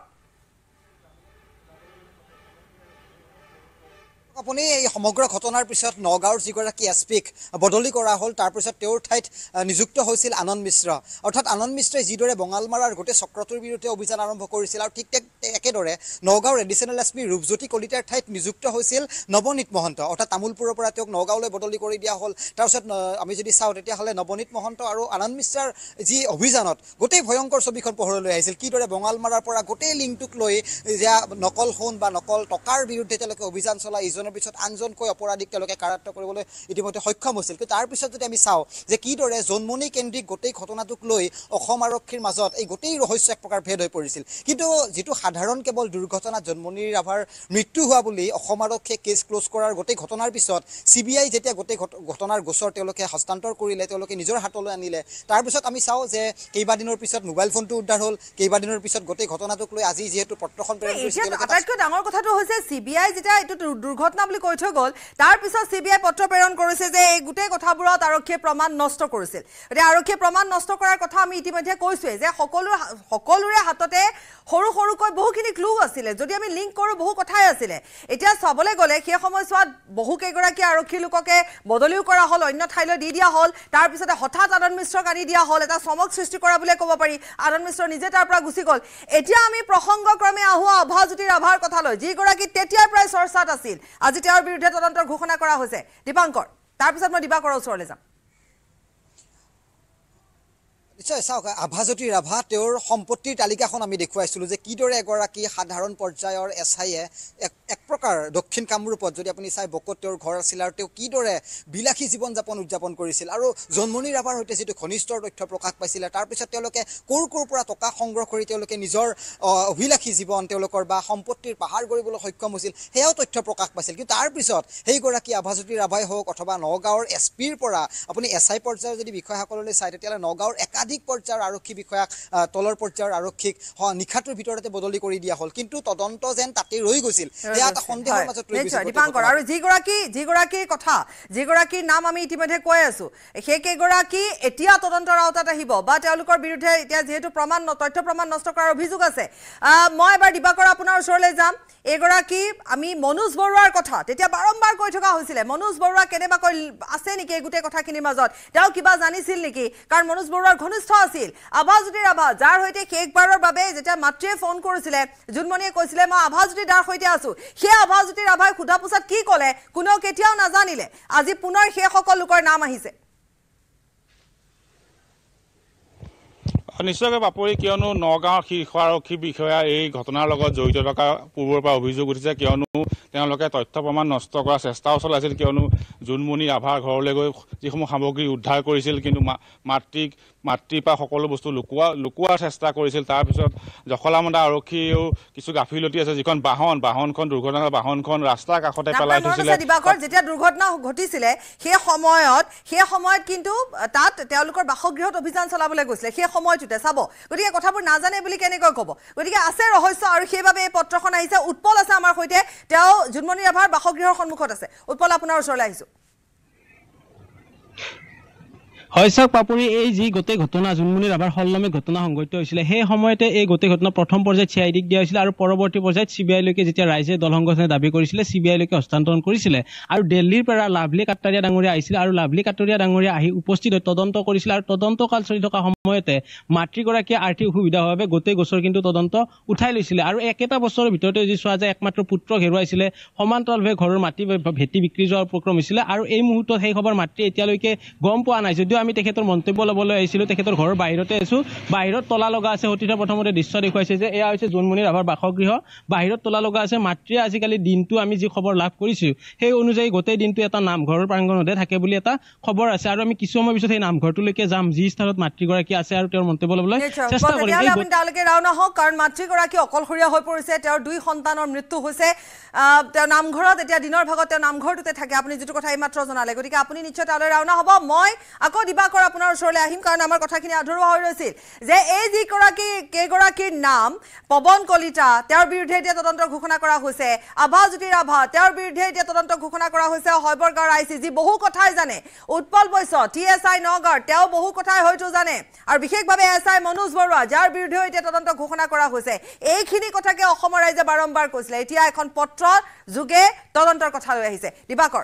আপুনি এই সমগ্ৰ ঘটনাৰ পিছত নগাঁৱৰ যিগৰাকী এছপিক বদলি কৰা হ'ল তাৰ পিছত তেওঁৰ ঠাইত নিযুক্ত হৈছিল আনন্দ মিশ্ৰ অৰ্থাৎ আনন্দ মিশ্ৰই যিদৰে বঙালমাৰাৰ গোটেই চক্ৰটোৰ বিৰুদ্ধে অভিযান আৰম্ভ কৰিছিল আৰু ঠিক একেদৰে নগাঁৱৰ এডিচনেল SP ৰূপজ্যোতি কলিতাৰ ঠাইত নিযুক্ত হৈছিল নৱনীত মহন্ত অৰ্থাৎ তামোলপুৰৰ পৰা তেওঁক নগাঁৱলৈ বদলি কৰি দিয়া হ'ল তাৰপিছত আমি যদি চাওঁ তেতিয়াহ'লে নৱনীত মহন্ত আৰু আনন্দ মিশ্ৰৰ যি অভিযানত গোটেই ভয়ংকৰ ছবিখন পোহৰলৈ আহিছিল কিদৰে বঙালমাৰাৰ পৰা গোটেই লিংকটোক লৈ যে নকল সোণ বা নকল টকাৰ বিৰুদ্ধে তেওঁলোকে অভিযান চলাই পিছত আনজনকৈ অপৰাধীক তেওঁলোকে কাৰায়ত্ব কৰিবলৈ ইতিমধ্যে সক্ষম হৈছিল কিন্তু তাৰ পিছত যদি আমি চাওঁ যে কিদৰে জন্মনি কেন্দ্ৰিক গোটেই ঘটনাটোক লৈ অসম আৰক্ষীৰ মাজত এই গোটেই ৰহস্য এক প্ৰকাৰ ভেদ হৈ পৰিছিল কিন্তু যিটো সাধাৰণ কেৱল দুৰ্ঘটনা জন্মনি ৰাভাৰ মৃত্যু হোৱা বুলি অসম আৰক্ষীয়ে কেছ ক্ল'জ কৰাৰ গোটেই ঘটনাৰ পিছত CBI যেতিয়া গোটেই ঘটনাৰ গোচৰ তেওঁলোকে হস্তান্তৰ কৰিলে তেওঁলোকে নিজৰ হাতলৈ আনিলে তাৰপিছত আমি চাওঁ যে কেইবাদিনৰ পিছত মোবাইল ফোনটো উদ্ধাৰ হ'ল কেইবাদিনৰ পিছত গোটেই ঘটনাটোক লৈ আজি যিহেতু পত্ৰখন প্ৰেৰণ কৰিছে আটাইতকৈ ডাঙৰ কথাটো হৈছে CBI যেতিয়া এইটো দুৰ্ঘটনা ঘটনা বুলি কৈ থৈ গ'ল তাৰ পিছত CBI পত্ৰ প্ৰেৰণ কৰিছে যে এই গোটেই কথাবোৰত আৰক্ষীয়ে প্ৰমাণ নষ্ট কৰিছিল এতিয়া আৰক্ষীয়ে প্ৰমাণ নষ্ট কৰাৰ কথা আমি ইতিমধ্যে কৈছোৱে যে সকলোৰে হাততে সৰু সৰুকৈ বহুখিনি ক্লু আছিলে যদি আমি লিংক কৰো বহু কথাই আছিলে এতিয়া চাবলৈ গ'লে সেই সময়ছোৱাত বহু কেইগৰাকী আৰক্ষী লোককে বদলিও কৰা হ'ল অন্য ঠাইলৈ দি দিয়া হ'ল তাৰ পিছতে হঠাৎ আনন্দ মিশ্ৰক আনি দিয়া হ'ল এটা চমক সৃষ্টি কৰা বুলি ক'ব পাৰি আনন্দ মিশ্ৰ নিজে তাৰ পৰা গুচি গ'ল এতিয়া আমি প্ৰসংগক্ৰমে আহো আভাজ্যোতি ৰাভাৰ কথালৈ যিগৰাকী তেতিয়াৰ প্ৰায় চৰ্চাত আছিল আজি তেওঁৰ বিৰুদ্ধে তদন্তৰ ঘোষণা কৰা হৈছে দীপাংকৰ তাৰ পিছত মই দিবাকৰৰ ওচৰলৈ যাম নিশ্চয় চাওক আভাজ্যোতি ৰাভা তেওঁৰ সম্পত্তিৰ তালিকাখন আমি দেখুৱাইছিলোঁ যে কিদৰে এগৰাকী সাধাৰণ পৰ্যায়ৰ SIয়ে এক প্ৰকাৰ দক্ষিণ কামৰূপত যদি আপুনি চাই বকত তেওঁৰ ঘৰ আছিল আৰু তেওঁ কিদৰে বিলাসী জীৱন যাপন উদযাপন কৰিছিল আৰু জন্মনি ৰাভাৰ সৈতে যিটো ঘনিষ্ঠ তথ্য প্ৰকাশ পাইছিলে তাৰপিছত তেওঁলোকে ক'ৰ পৰা টকা সংগ্ৰহ কৰি তেওঁলোকে নিজৰ অভিলাষী জীৱন তেওঁলোকৰ বা সম্পত্তিৰ পাহাৰ কৰিবলৈ সক্ষম হৈছিল সেয়াও তথ্য প্ৰকাশ পাইছিল কিন্তু তাৰপিছত সেইগৰাকী আভাজ্যোতি ৰাভাই হওক অথবা নগাঁৱৰ SPৰ পৰা আপুনি SI পৰ্যায়ৰ যদি বিষয়াসকললৈ চাই তেতিয়াহ'লে নগাঁৱৰ একাধিক পৰ্যায়ৰ আৰক্ষী বিষয়াক তলৰ পৰ্যায়ৰ আৰক্ষীক নিশাটোৰ ভিতৰতে বদলি কৰি দিয়া হ'ল কিন্তু তদন্ত যেন তাতে ৰৈ গৈছিল এয়া এটা সন্দেহৰ মাজত ৰৈ গৈছিল দীপাংকৰ আৰু যিগৰাকীৰ কথা যিগৰাকীৰ নাম আমি ইতিমধ্যে কৈ আছো সেই কেইগৰাকী এতিয়া তদন্তৰ আওতাত আহিব বা তেওঁলোকৰ বিৰুদ্ধে এতিয়া যেহেতু তথ্য প্ৰমাণ নষ্ট কৰাৰ অভিযোগ আছে মই এবাৰ দিবাকৰ আপোনাৰ ওচৰলৈ যাম এগৰাকী আমি মনোজ বৰুৱাৰ কথা তেতিয়া বাৰম্বাৰ কৈ থকা হৈছিলে মনোজ বৰুৱা কেনেবাকৈ আছে নেকি এই গোটেই কথাখিনিৰ মাজত তেওঁ কিবা জানিছিল নেকি কাৰণ মনোজ বৰুৱাৰ ঘনিষ্ঠ আছিল আভাজ্যোতি ৰাভা যাৰ হৈতে শেষবাৰৰ বাবে যেতিয়া মাতৃয়ে ফোন কৰিছিলে জুনমণিয়ে কৈছিলে মই আভাজ্যোতি দাৰ হৈতে আছো সেই আভাজ্যোতি ৰাভাই খুদা পোছাত কি ক'লে কোনেও কেতিয়াও নাজানিলে আজি পুনৰ সেই সকল লোকৰ নাম আহিছে নিশ্চয়কৈ বাপৰি কিয়নো নগাঁৱৰ শীৰ্ষ আৰক্ষী বিষয়া এই ঘটনাৰ লগত জড়িত থকা পূৰ্বৰ পৰা অভিযোগ উঠিছে কিয়নো তেওঁলোকে তথ্য প্ৰমাণ নষ্ট কৰাৰ চেষ্টাও চলাইছিল কিয়নো জুনমণি ৰাভাৰ ঘৰলৈ গৈ যিসমূহ সামগ্ৰী উদ্ধাৰ কৰিছিল কিন্তু মাতৃৰ পৰা সকলো বস্তু লুকুৱাৰ চেষ্টা কৰিছিল তাৰপিছত জখলামন্দা আৰক্ষীয়েও কিছু গাফিলতি আছে যিখন বাহনখন দুৰ্ঘটনাৰ বাহনখন ৰাস্তাৰ কাষতে পেলাই থৈছিলে যেতিয়া দুৰ্ঘটনা ঘটিছিলে সেই সময়ত কিন্তু তাত তেওঁলোকৰ বাসগৃহত অভিযান চলাবলৈ গৈছিলে সেই সময়ত চাব গতিকে কথাবোৰ নাজানে বুলি কেনেকৈ ক'ব গতিকে আছে ৰহস্য আৰু সেইবাবে এই পত্ৰখন আহিছে উৎপল আছে আমাৰ সৈতে তেওঁ জুনমণি ৰাভাৰ বাসগৃহৰ সন্মুখত আছে উৎপল আপোনাৰ ওচৰলৈ আহিছো হয় চাওক পাপৰি এই যি গোটেই ঘটনা জুনমণি ৰাভাৰ সলনামে ঘটনা সংঘটিত হৈছিলে সেই সময়তে এই গোটেই ঘটনা প্ৰথম পৰ্যায়ত CIDক দিয়া হৈছিল আৰু পৰৱৰ্তী পৰ্যায়ত CBIলৈকে যেতিয়া ৰাইজে দল সংগঠনে দাবী কৰিছিলে CBIলৈকে হস্তান্তৰণ কৰিছিলে আৰু দিল্লীৰ পৰা লাভলী কাটাৰিয়া ডাঙৰীয়া আহিছিল আৰু লাভলী কাটাৰিয়া ডাঙৰীয়া আহি উপস্থিত হৈ তদন্ত কৰিছিল আৰু তদন্তকাল চলি থকা সময়তে মাতৃগৰাকীয়ে আৰ্থিক অসুবিধা হোৱাৰ বাবে গোটেই গোচৰ কিন্তু তদন্ত উঠাই লৈছিলে আৰু একেটা বছৰৰ ভিতৰতে যদি চোৱা যায় একমাত্ৰ পুত্ৰক হেৰুৱাইছিলে সমান্তৰালভাৱে ঘৰৰ মাটি ভেটি বিক্ৰী যোৱাৰ উপক্ৰম হৈছিলে আৰু এই মুহূৰ্তত সেই খবৰ মাতৃ এতিয়ালৈকে গম পোৱা নাই যদিও আমি তেখেতৰ মন্তব্য ল'বলৈ আহিছিলোঁ তেখেতৰ ঘৰৰ বাহিৰতে আছোঁ বাহিৰত তলা লগা আছে সতীৰ্থ প্ৰথমতে দৃশ্য দেখুৱাইছে যে এয়া হৈছে জুনমণি ৰাভাৰ বাসগৃহ বাহিৰত তলা লগা আছে মাতৃয়ে আজিকালি দিনটো আমি যি খবৰ লাভ কৰিছোঁ সেই অনুযায়ী গোটেই দিনটো এটা নামঘৰৰ প্ৰাংগণতে থাকে বুলি এটা খবৰ আছে আৰু আমি কিছু সময় পিছত সেই নামঘৰটোলৈকে যাম যি স্থানত মাতৃগৰাকী আছে আৰু তেওঁৰ মন্তব্য ল'বলৈ চেষ্টা কৰিম তেওঁলোকে ৰাওনা হওক কাৰণ মাতৃগৰাকী অকলশৰীয়া হৈ পৰিছে তেওঁৰ 2 সন্তানৰ মৃত্যু হৈছে তেওঁ নামঘৰত এতিয়া দিনৰ ভাগত তেওঁ নামঘৰটোতে থাকে আপুনি যিটো কথা এইমাত্ৰ জনালে গতিকে আপুনি নিশ্চয় তালৈ ৰাওনা হ'ব মই আকৌ দিবাকৰ আপোনাৰ ওচৰলৈ আহিম কাৰণ আমাৰ কথাখিনি আধৰুৱা হৈ ৰৈছিল যে এই কেইগৰাকীৰ নাম পৱন কলিতা তেওঁৰ বিৰুদ্ধে এতিয়া তদন্ত ঘোষণা কৰা হৈছে আভাজ্যোতি ৰাভা তেওঁৰ বিৰুদ্ধে এতিয়া তদন্ত ঘোষণা কৰা হৈছে হৈবৰগাঁৱৰ ICG বহু কথাই জানে উৎপল বৈশ্য TSI নগাঁৱৰ তেওঁ বহু কথাই হয়তো জানে আৰু বিশেষভাৱে SI মনোজ বৰুৱা যাৰ বিৰুদ্ধে এতিয়া তদন্ত ঘোষণা কৰা হৈছে এইখিনি কথাকে অসমৰ ৰাইজে বাৰম্বাৰ কৈছিলে এতিয়া এখন পত্ৰ যোগে তদন্তৰ কথা লৈ আহিছে দিবাকৰ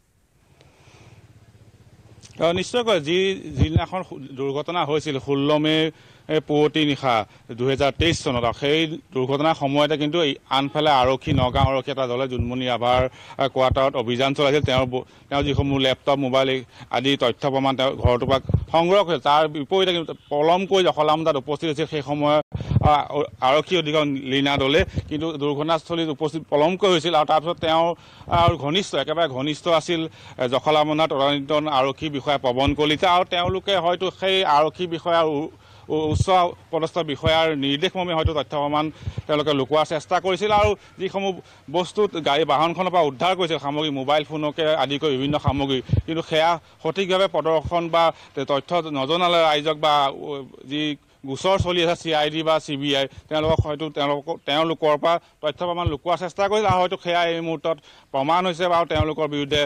নিশ্চয়কৈ যিদিনাখন দুৰ্ঘটনা হৈছিল 16 মে পুৱতি নিশা 2023 চনত সেই দুৰ্ঘটনাৰ সময়তে কিন্তু আনফালে আৰক্ষী নগাঁও আৰক্ষী এটা দলে জুনমণি ৰাভাৰ কোৱাৰ্টাৰত অভিযান চলাইছিল তেওঁ যিসমূহ লেপটপ মোবাইল আদি তথ্য প্ৰমাণ তেওঁ ঘৰটোৰ পৰা সংগ্ৰহ কৰিছিল তাৰ বিপৰীতে কিন্তু পলমকৈ জখলামন্দাত উপস্থিত হৈছিল সেই সময়ত আৰক্ষী অধিকাৰী লীনা দলে কিন্তু দুৰ্ঘটনাস্থলীত উপস্থিত পলমকৈ হৈছিল আৰু তাৰপিছত তেওঁৰ একেবাৰে ঘনিষ্ঠ আছিল জখলামন্দাৰ তদানীন্তন আৰক্ষী বিষয়া পৱন কলিতা আৰু তেওঁলোকে হয়তো সেই আৰক্ষী বিষয়াৰ উচ্চ পদস্থ বিষয়াৰ নিৰ্দেশমৰ্মে হয়তো তথ্য প্ৰমাণ তেওঁলোকে লুকুৱাৰ চেষ্টা কৰিছিল আৰু যিসমূহ বস্তু বাহনখনৰ পৰা উদ্ধাৰ কৰিছিল সামগ্ৰী মোবাইল ফোনকে আদি কৰি বিভিন্ন সামগ্ৰী কিন্তু সেয়া সঠিকভাৱে প্ৰদৰ্শন বা তথ্য নজনালে ৰাইজক বা যি গোচৰ চলি আছে CID বা CBI তেওঁলোকক হয়তো তেওঁলোকৰ পৰা তথ্য প্ৰমাণ লুকুৱাৰ চেষ্টা কৰিছে আৰু হয়তো সেয়া এই মুহূৰ্তত প্ৰমাণ হৈছে বা তেওঁলোকৰ বিৰুদ্ধে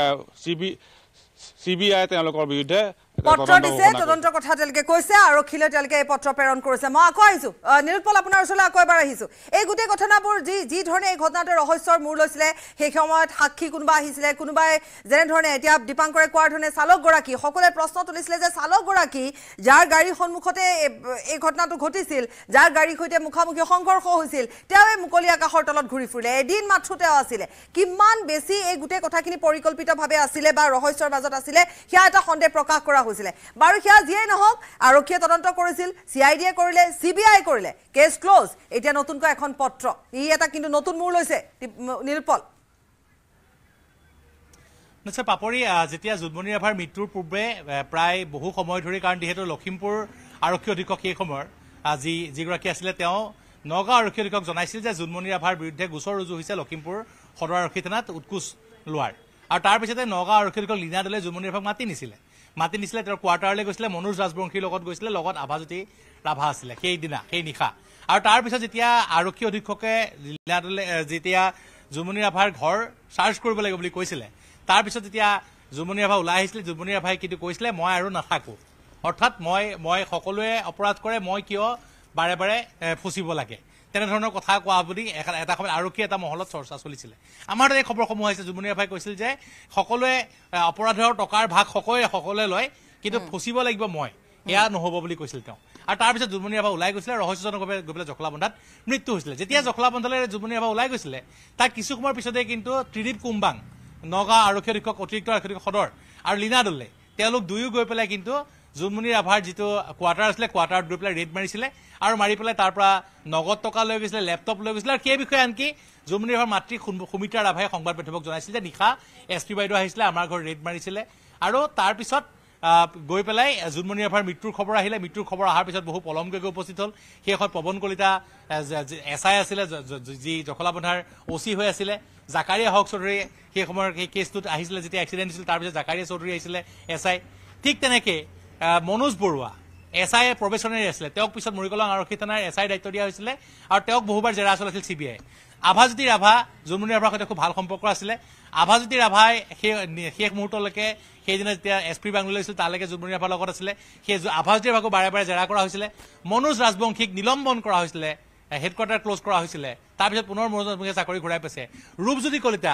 CBI তেওঁলোকৰ বিৰুদ্ধে পত্ৰ দিছে তদন্তৰ কথা তেওঁলোকে কৈছে আৰক্ষীলৈ তেওঁলোকে এই পত্ৰ প্ৰেৰণ কৰিছে মই আকৌ আহিছো নিৰুৎপল আপোনাৰ ওচৰলৈ আকৌ এবাৰ আহিছো এই গোটেই ঘটনাবোৰ যি ধৰণে এই ঘটনাটোৰ ৰহস্যৰ মূৰ লৈছিলে সেই সময়ত সাক্ষী কোনোবা আহিছিলে কোনোবাই যেনে ধৰণে এতিয়া দীপাংকৰে কোৱাৰ ধৰণে চালকগৰাকী সকলোৱে প্ৰশ্ন তুলিছিলে যে চালকগৰাকী যাৰ গাড়ীৰ সন্মুখতে এই ঘটনাটো ঘটিছিল যাৰ গাড়ীৰ সৈতে মুখামুখি সংঘৰ্ষ হৈছিল তেওঁ এই মুকলি আকাশৰ তলত ঘূৰি ফুৰিলে এদিন মাত্ৰ তেওঁ আছিলে কিমান বেছি এই গোটেই কথাখিনি পৰিকল্পিতভাৱে আছিলে বা ৰহস্যৰ মাজত আছিলে সেয়া এটা সন্দেহ প্ৰকাশ কৰা হৈছিলে বাৰু সেয়া যিয়েই নহওক আৰক্ষীয়ে তদন্ত কৰিছিল CIDয়ে কৰিলে CBI কৰিলে কেছ ক্লোজ এতিয়া নতুনকৈ এখন পত্ৰ ই এটা কিন্তু নতুন মূৰ লৈছে নিৰুৎপল নিশ্চয় পাপৰি যেতিয়া জুনমনি ৰাভাৰ মৃত্যুৰ পূৰ্বে প্ৰায় বহু সময় ধৰি কাৰণ যিহেতু লখিমপুৰ আৰক্ষী অধীক্ষক সেই সময়ৰ যিগৰাকী আছিলে তেওঁ নগাঁও আৰক্ষী অধীক্ষক জনাইছিল যে জুনমনি ৰাভাৰ বিৰুদ্ধে গোচৰ ৰুজু হৈছে লখিমপুৰ সদৰ আৰক্ষী থানাত উৎকোচ লোৱাৰ আৰু তাৰ পিছতে নগাঁও আৰক্ষী অধীক্ষক লীনা দলে জুনমনি ৰাভাক মাতি নিছিলে তেওঁৰ কোৱাৰ্টাৰলৈ গৈছিলে মনোজ ৰাজবংশীৰ লগত গৈছিলে লগত আভাজ্যোতি ৰাভা আছিলে সেইদিনা সেই নিশা আৰু তাৰ পিছত যেতিয়া আৰক্ষী অধীক্ষকে লীনা দলে যেতিয়া জুনমনি ৰাভাৰ ঘৰ চাৰ্চ কৰিব লাগিব বুলি কৈছিলে তাৰ পিছত যেতিয়া জুনমনি ৰাভা ওলাই আহিছিলে জুনমনি ৰাভাই কিন্তু কৈছিলে মই আৰু নাথাকো অৰ্থাৎ মই সকলোৱে অপৰাধ কৰে মই কিয় বাৰে বাৰে ফুচিব লাগে তেনেধৰণৰ কথা কোৱা বুলি এটা সময়ত আৰক্ষী এটা মহলত চৰ্চা চলিছিলে আমাৰ এই খবৰসমূহ আহিছে জুনমনি ৰাভাই কৈছিল যে সকলোৱে অপৰাধৰ টকাৰ ভাগ সকলোৱে লয় কিন্তু ফুচিব লাগিব মই এয়া নহ'ব বুলি কৈছিল তেওঁ আৰু তাৰপিছত জুনমনি ৰাভা ওলাই গৈছিলে ৰহস্যজনকভাৱে গৈ পেলাই জখলাবন্ধাত মৃত্যু হৈছিলে যেতিয়া জখলাবন্ধালৈ জুনমনি ৰাভা ওলাই গৈছিলে তাৰ কিছু সময়ৰ পিছতে কিন্তু ত্ৰিদীপ কুম্বাং নগাঁও আৰক্ষী অধীক্ষক অতিৰিক্ত আৰক্ষী অধীক্ষক সদৰ আৰু লীনা দলে তেওঁলোক দুয়ো গৈ পেলাই কিন্তু জুনমনি ৰাভাৰ যিটো কোৱাৰ্টাৰ আছিলে কোৱাৰ্টাৰত গৈ পেলাই ৰেড মাৰিছিলে আৰু মাৰি পেলাই তাৰ পৰা নগদ টকা লৈ গৈছিলে লেপটপ লৈ গৈছিলে আৰু সেই বিষয়ে আনকি জুনমনি ৰাভাৰ মাতৃ সুমিত্ৰা ৰাভাই সংবাদ মাধ্যমক জনাইছিল যে নিশা SP বাইদেউ আহিছিলে আমাৰ ঘৰ ৰেড মাৰিছিলে আৰু তাৰপিছত গৈ পেলাই জুনমনি ৰাভাৰ মৃত্যুৰ খবৰ আহিলে মৃত্যুৰ খবৰ অহাৰ পিছত বহু পলমকৈ গৈ উপস্থিত হ'ল শেষত পৱন কলিতা SI আছিলে যি জখলাবন্ধাৰ OC হৈ আছিলে জাকাৰিয়া হক চৌধুৰী সেই সময়ৰ সেই কেছটোত আহিছিলে যেতিয়া এক্সিডেণ্ট হৈছিল তাৰপিছত জাকাৰিয়া চৌধুৰী আহিছিলে SI ঠিক তেনেকৈ মনোজ বৰুৱা SI প্ৰবেশনাৰী আছিলে তেওঁক পিছত মৰিকলং আৰক্ষী থানাৰ SI দায়িত্ব দিয়া হৈছিলে আৰু তেওঁক বহুবাৰ জেৰা চলাইছিল CBI আভাজ্যোতি ৰাভা জুনমনি ৰাভাৰ সৈতে খুব ভাল সম্পৰ্ক আছিলে আভাজ্যোতি ৰাভাই শেষ মুহূৰ্তলৈকে সেইদিনা যেতিয়া SP বাংলোলৈ আছিল তালৈকে জুনমনি ৰাভাৰ লগত আছিলে সেই আভাজ্যোতি ৰাভাকো বাৰে বাৰে জেৰা কৰা হৈছিলে মনোজ ৰাজবংশীক নিলম্বন কৰা হৈছিলে হেডকোৱাৰ্টাৰ ক্লোজ কৰা হৈছিলে তাৰপিছত পুনৰ মনোজ ৰাজবংশীয়ে চাকৰি ঘূৰাই পাইছে ৰূপজ্যোতি কলিতা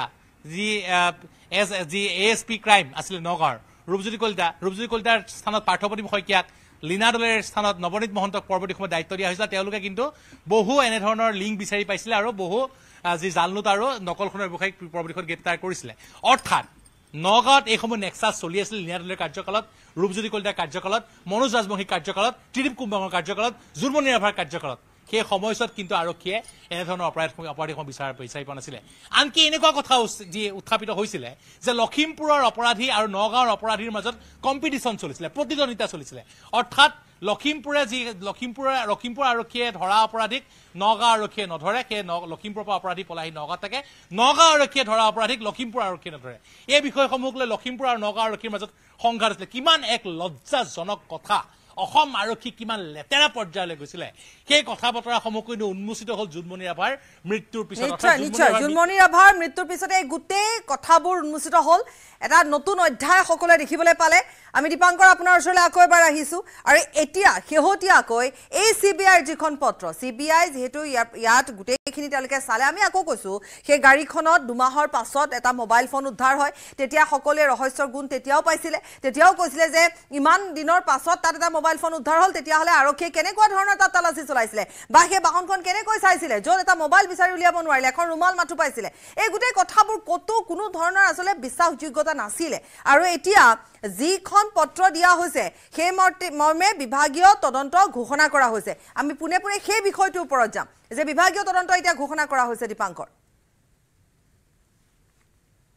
যি ASP ক্ৰাইম আছিলে নগাঁৱৰ ৰূপজ্যোতি কলিতাৰ স্থানত পাৰ্থপ্ৰতিম শইকীয়াক লীনা দলেৰ স্থানত নৱনীত মহন্তক পৰৱৰ্তী সময়ত দায়িত্ব দিয়া হৈছিল তেওঁলোকে কিন্তু বহু এনেধৰণৰ লিংক বিচাৰি পাইছিলে আৰু বহু যি জালনোট আৰু নকলখনৰ ব্যৱসায়িক পৰৱৰ্তী গ্ৰেপ্তাৰ কৰিছিলে অৰ্থাৎ নগাঁৱত এই সময় নেক্সাছ চলি আছিল লীনা দলেৰ কাৰ্যকালত ৰূপজ্যোতি কলিতাৰ কাৰ্যকালত মনোজ ৰাজবংশীৰ কাৰ্যকালত ত্ৰিদীপ কুম্বাঙৰ কাৰ্যকালত জুনমনি ৰাভাৰ কাৰ্যকালত সেই সময়ছোৱাত কিন্তু আৰক্ষীয়ে এনেধৰণৰ অপৰাধীসমূহ বিচাৰি পোৱা নাছিলে আনকি এনেকুৱা কথা যি উত্থাপিত হৈছিলে যে লখিমপুৰৰ অপৰাধী আৰু নগাঁৱৰ অপৰাধীৰ মাজত কম্পিটিশ্যন চলিছিলে প্ৰতিদ্বন্দ্বিতা চলিছিলে অৰ্থাৎ লখিমপুৰ আৰক্ষীয়ে ধৰা অপৰাধীক নগাঁও আৰক্ষীয়ে নধৰে সেই লখিমপুৰৰ পৰা অপৰাধী পলাই নগাঁৱত থাকে নগাঁও আৰক্ষীয়ে ধৰা অপৰাধীক লখিমপুৰ আৰক্ষীয়ে নধৰে এই বিষয়সমূহক লৈ লখিমপুৰ আৰু নগাঁও আৰক্ষীৰ মাজত সংঘাত আছিলে কিমান এক লজ্জাজনক কথা অসম আৰক্ষী কিমান লেতেৰা পৰ্যায়লৈ গৈছিলে সেই কথা বতৰাসমূহ কিন্তু উন্মোচিত হ'ল জুনমনি ৰাভাৰ মৃত্যুৰ পিছত নিশ্চয় জুনমনি ৰাভাৰ মৃত্যুৰ পিছতে এই গোটেই কথাবোৰ উন্মোচিত হ'ল এটা নতুন অধ্যায় সকলোৱে দেখিবলৈ পালে আমি দীপাংকৰ আপোনাৰ ওচৰলৈ আকৌ এবাৰ আহিছোঁ আৰু এতিয়া শেহতীয়াকৈ এই CBIৰ যিখন পত্ৰ CBI যিহেতু ইয়াত গোটেইখিনি তেওঁলোকে চালে আমি আকৌ কৈছোঁ সেই গাড়ীখনত দুমাহৰ পাছত এটা মোবাইল ফোন উদ্ধাৰ হয় তেতিয়া সকলোৱে ৰহস্যৰ গুণ তেতিয়াও পাইছিলে তেতিয়াও কৈছিলে যে ইমান দিনৰ পাছত তাত এটা মোবাইল ফোন উদ্ধাৰ হ'ল তেতিয়াহ'লে আৰক্ষীয়ে কেনেকুৱা ধৰণৰ তাত তালাচী চলাইছিলে বা সেই বাহনখন কেনেকৈ চাইছিলে য'ত এটা মোবাইল বিচাৰি উলিয়াব নোৱাৰিলে এখন ৰুমাল মাথো পাইছিলে এই গোটেই কথাবোৰ কোনো ধৰণৰ আচলতে বিশ্বাসযোগ্যতা নাছিলে আৰু এতিয়া যিখন পত্ৰ দিয়া হৈছে সেই মৰ্মে বিভাগীয় তদন্ত ঘোষণা কৰা হৈছে আমি পুনে সেই বিষয়টোৰ ওপৰত যাম যে বিভাগীয় তদন্ত এতিয়া ঘোষণা কৰা হৈছে দীপাংকৰ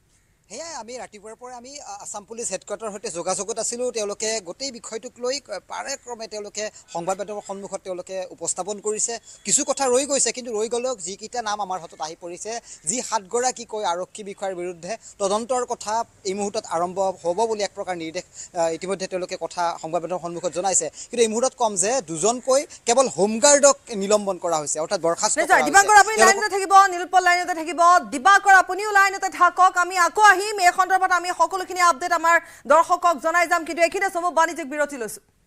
সেয়াই আমি ৰাতিপুৱাৰ পৰা আমি আসাম পুলিচ হেডকোৱাৰ্টাৰৰ সৈতে যোগাযোগত আছিলোঁ তেওঁলোকে গোটেই বিষয়টোক লৈ পাৰে ক্ৰমে তেওঁলোকে সংবাদ মাধ্যমৰ সন্মুখত তেওঁলোকে উপস্থাপন কৰিছে কিছু কথা ৰৈ গৈছে কিন্তু ৰৈ গ'লেও যিকেইটা নাম আমাৰ হাতত আহি পৰিছে যি 7গৰাকী কৈ আৰক্ষী বিষয়াৰ বিৰুদ্ধে তদন্তৰ কথা এই মুহূৰ্তত আৰম্ভ হ'ব বুলি এক প্ৰকাৰ নিৰ্দেশ ইতিমধ্যে তেওঁলোকে কথা সংবাদ মাধ্যমৰ সন্মুখত জনাইছে কিন্তু এই মুহূৰ্তত কম যে দুজনকৈ কেৱল হোমগাৰ্ডক নিলম্বন কৰা হৈছে অৰ্থাৎ বৰখাস্ত কৰা হৈছে দিবাকৰ আপুনি লাইনতে থাকিব নিৰুপল লাইনতে থাকিব দিবাকৰ আপুনিও লাইনতে থাকক আমি আকৌ আহিম এই সন্দৰ্ভত আমি সকলোখিনি আপডেট আমাৰ দৰ্শকক জনাই যাম কিন্তু এইখিনি সময় বাণিজ্যিক বিৰতি লৈছো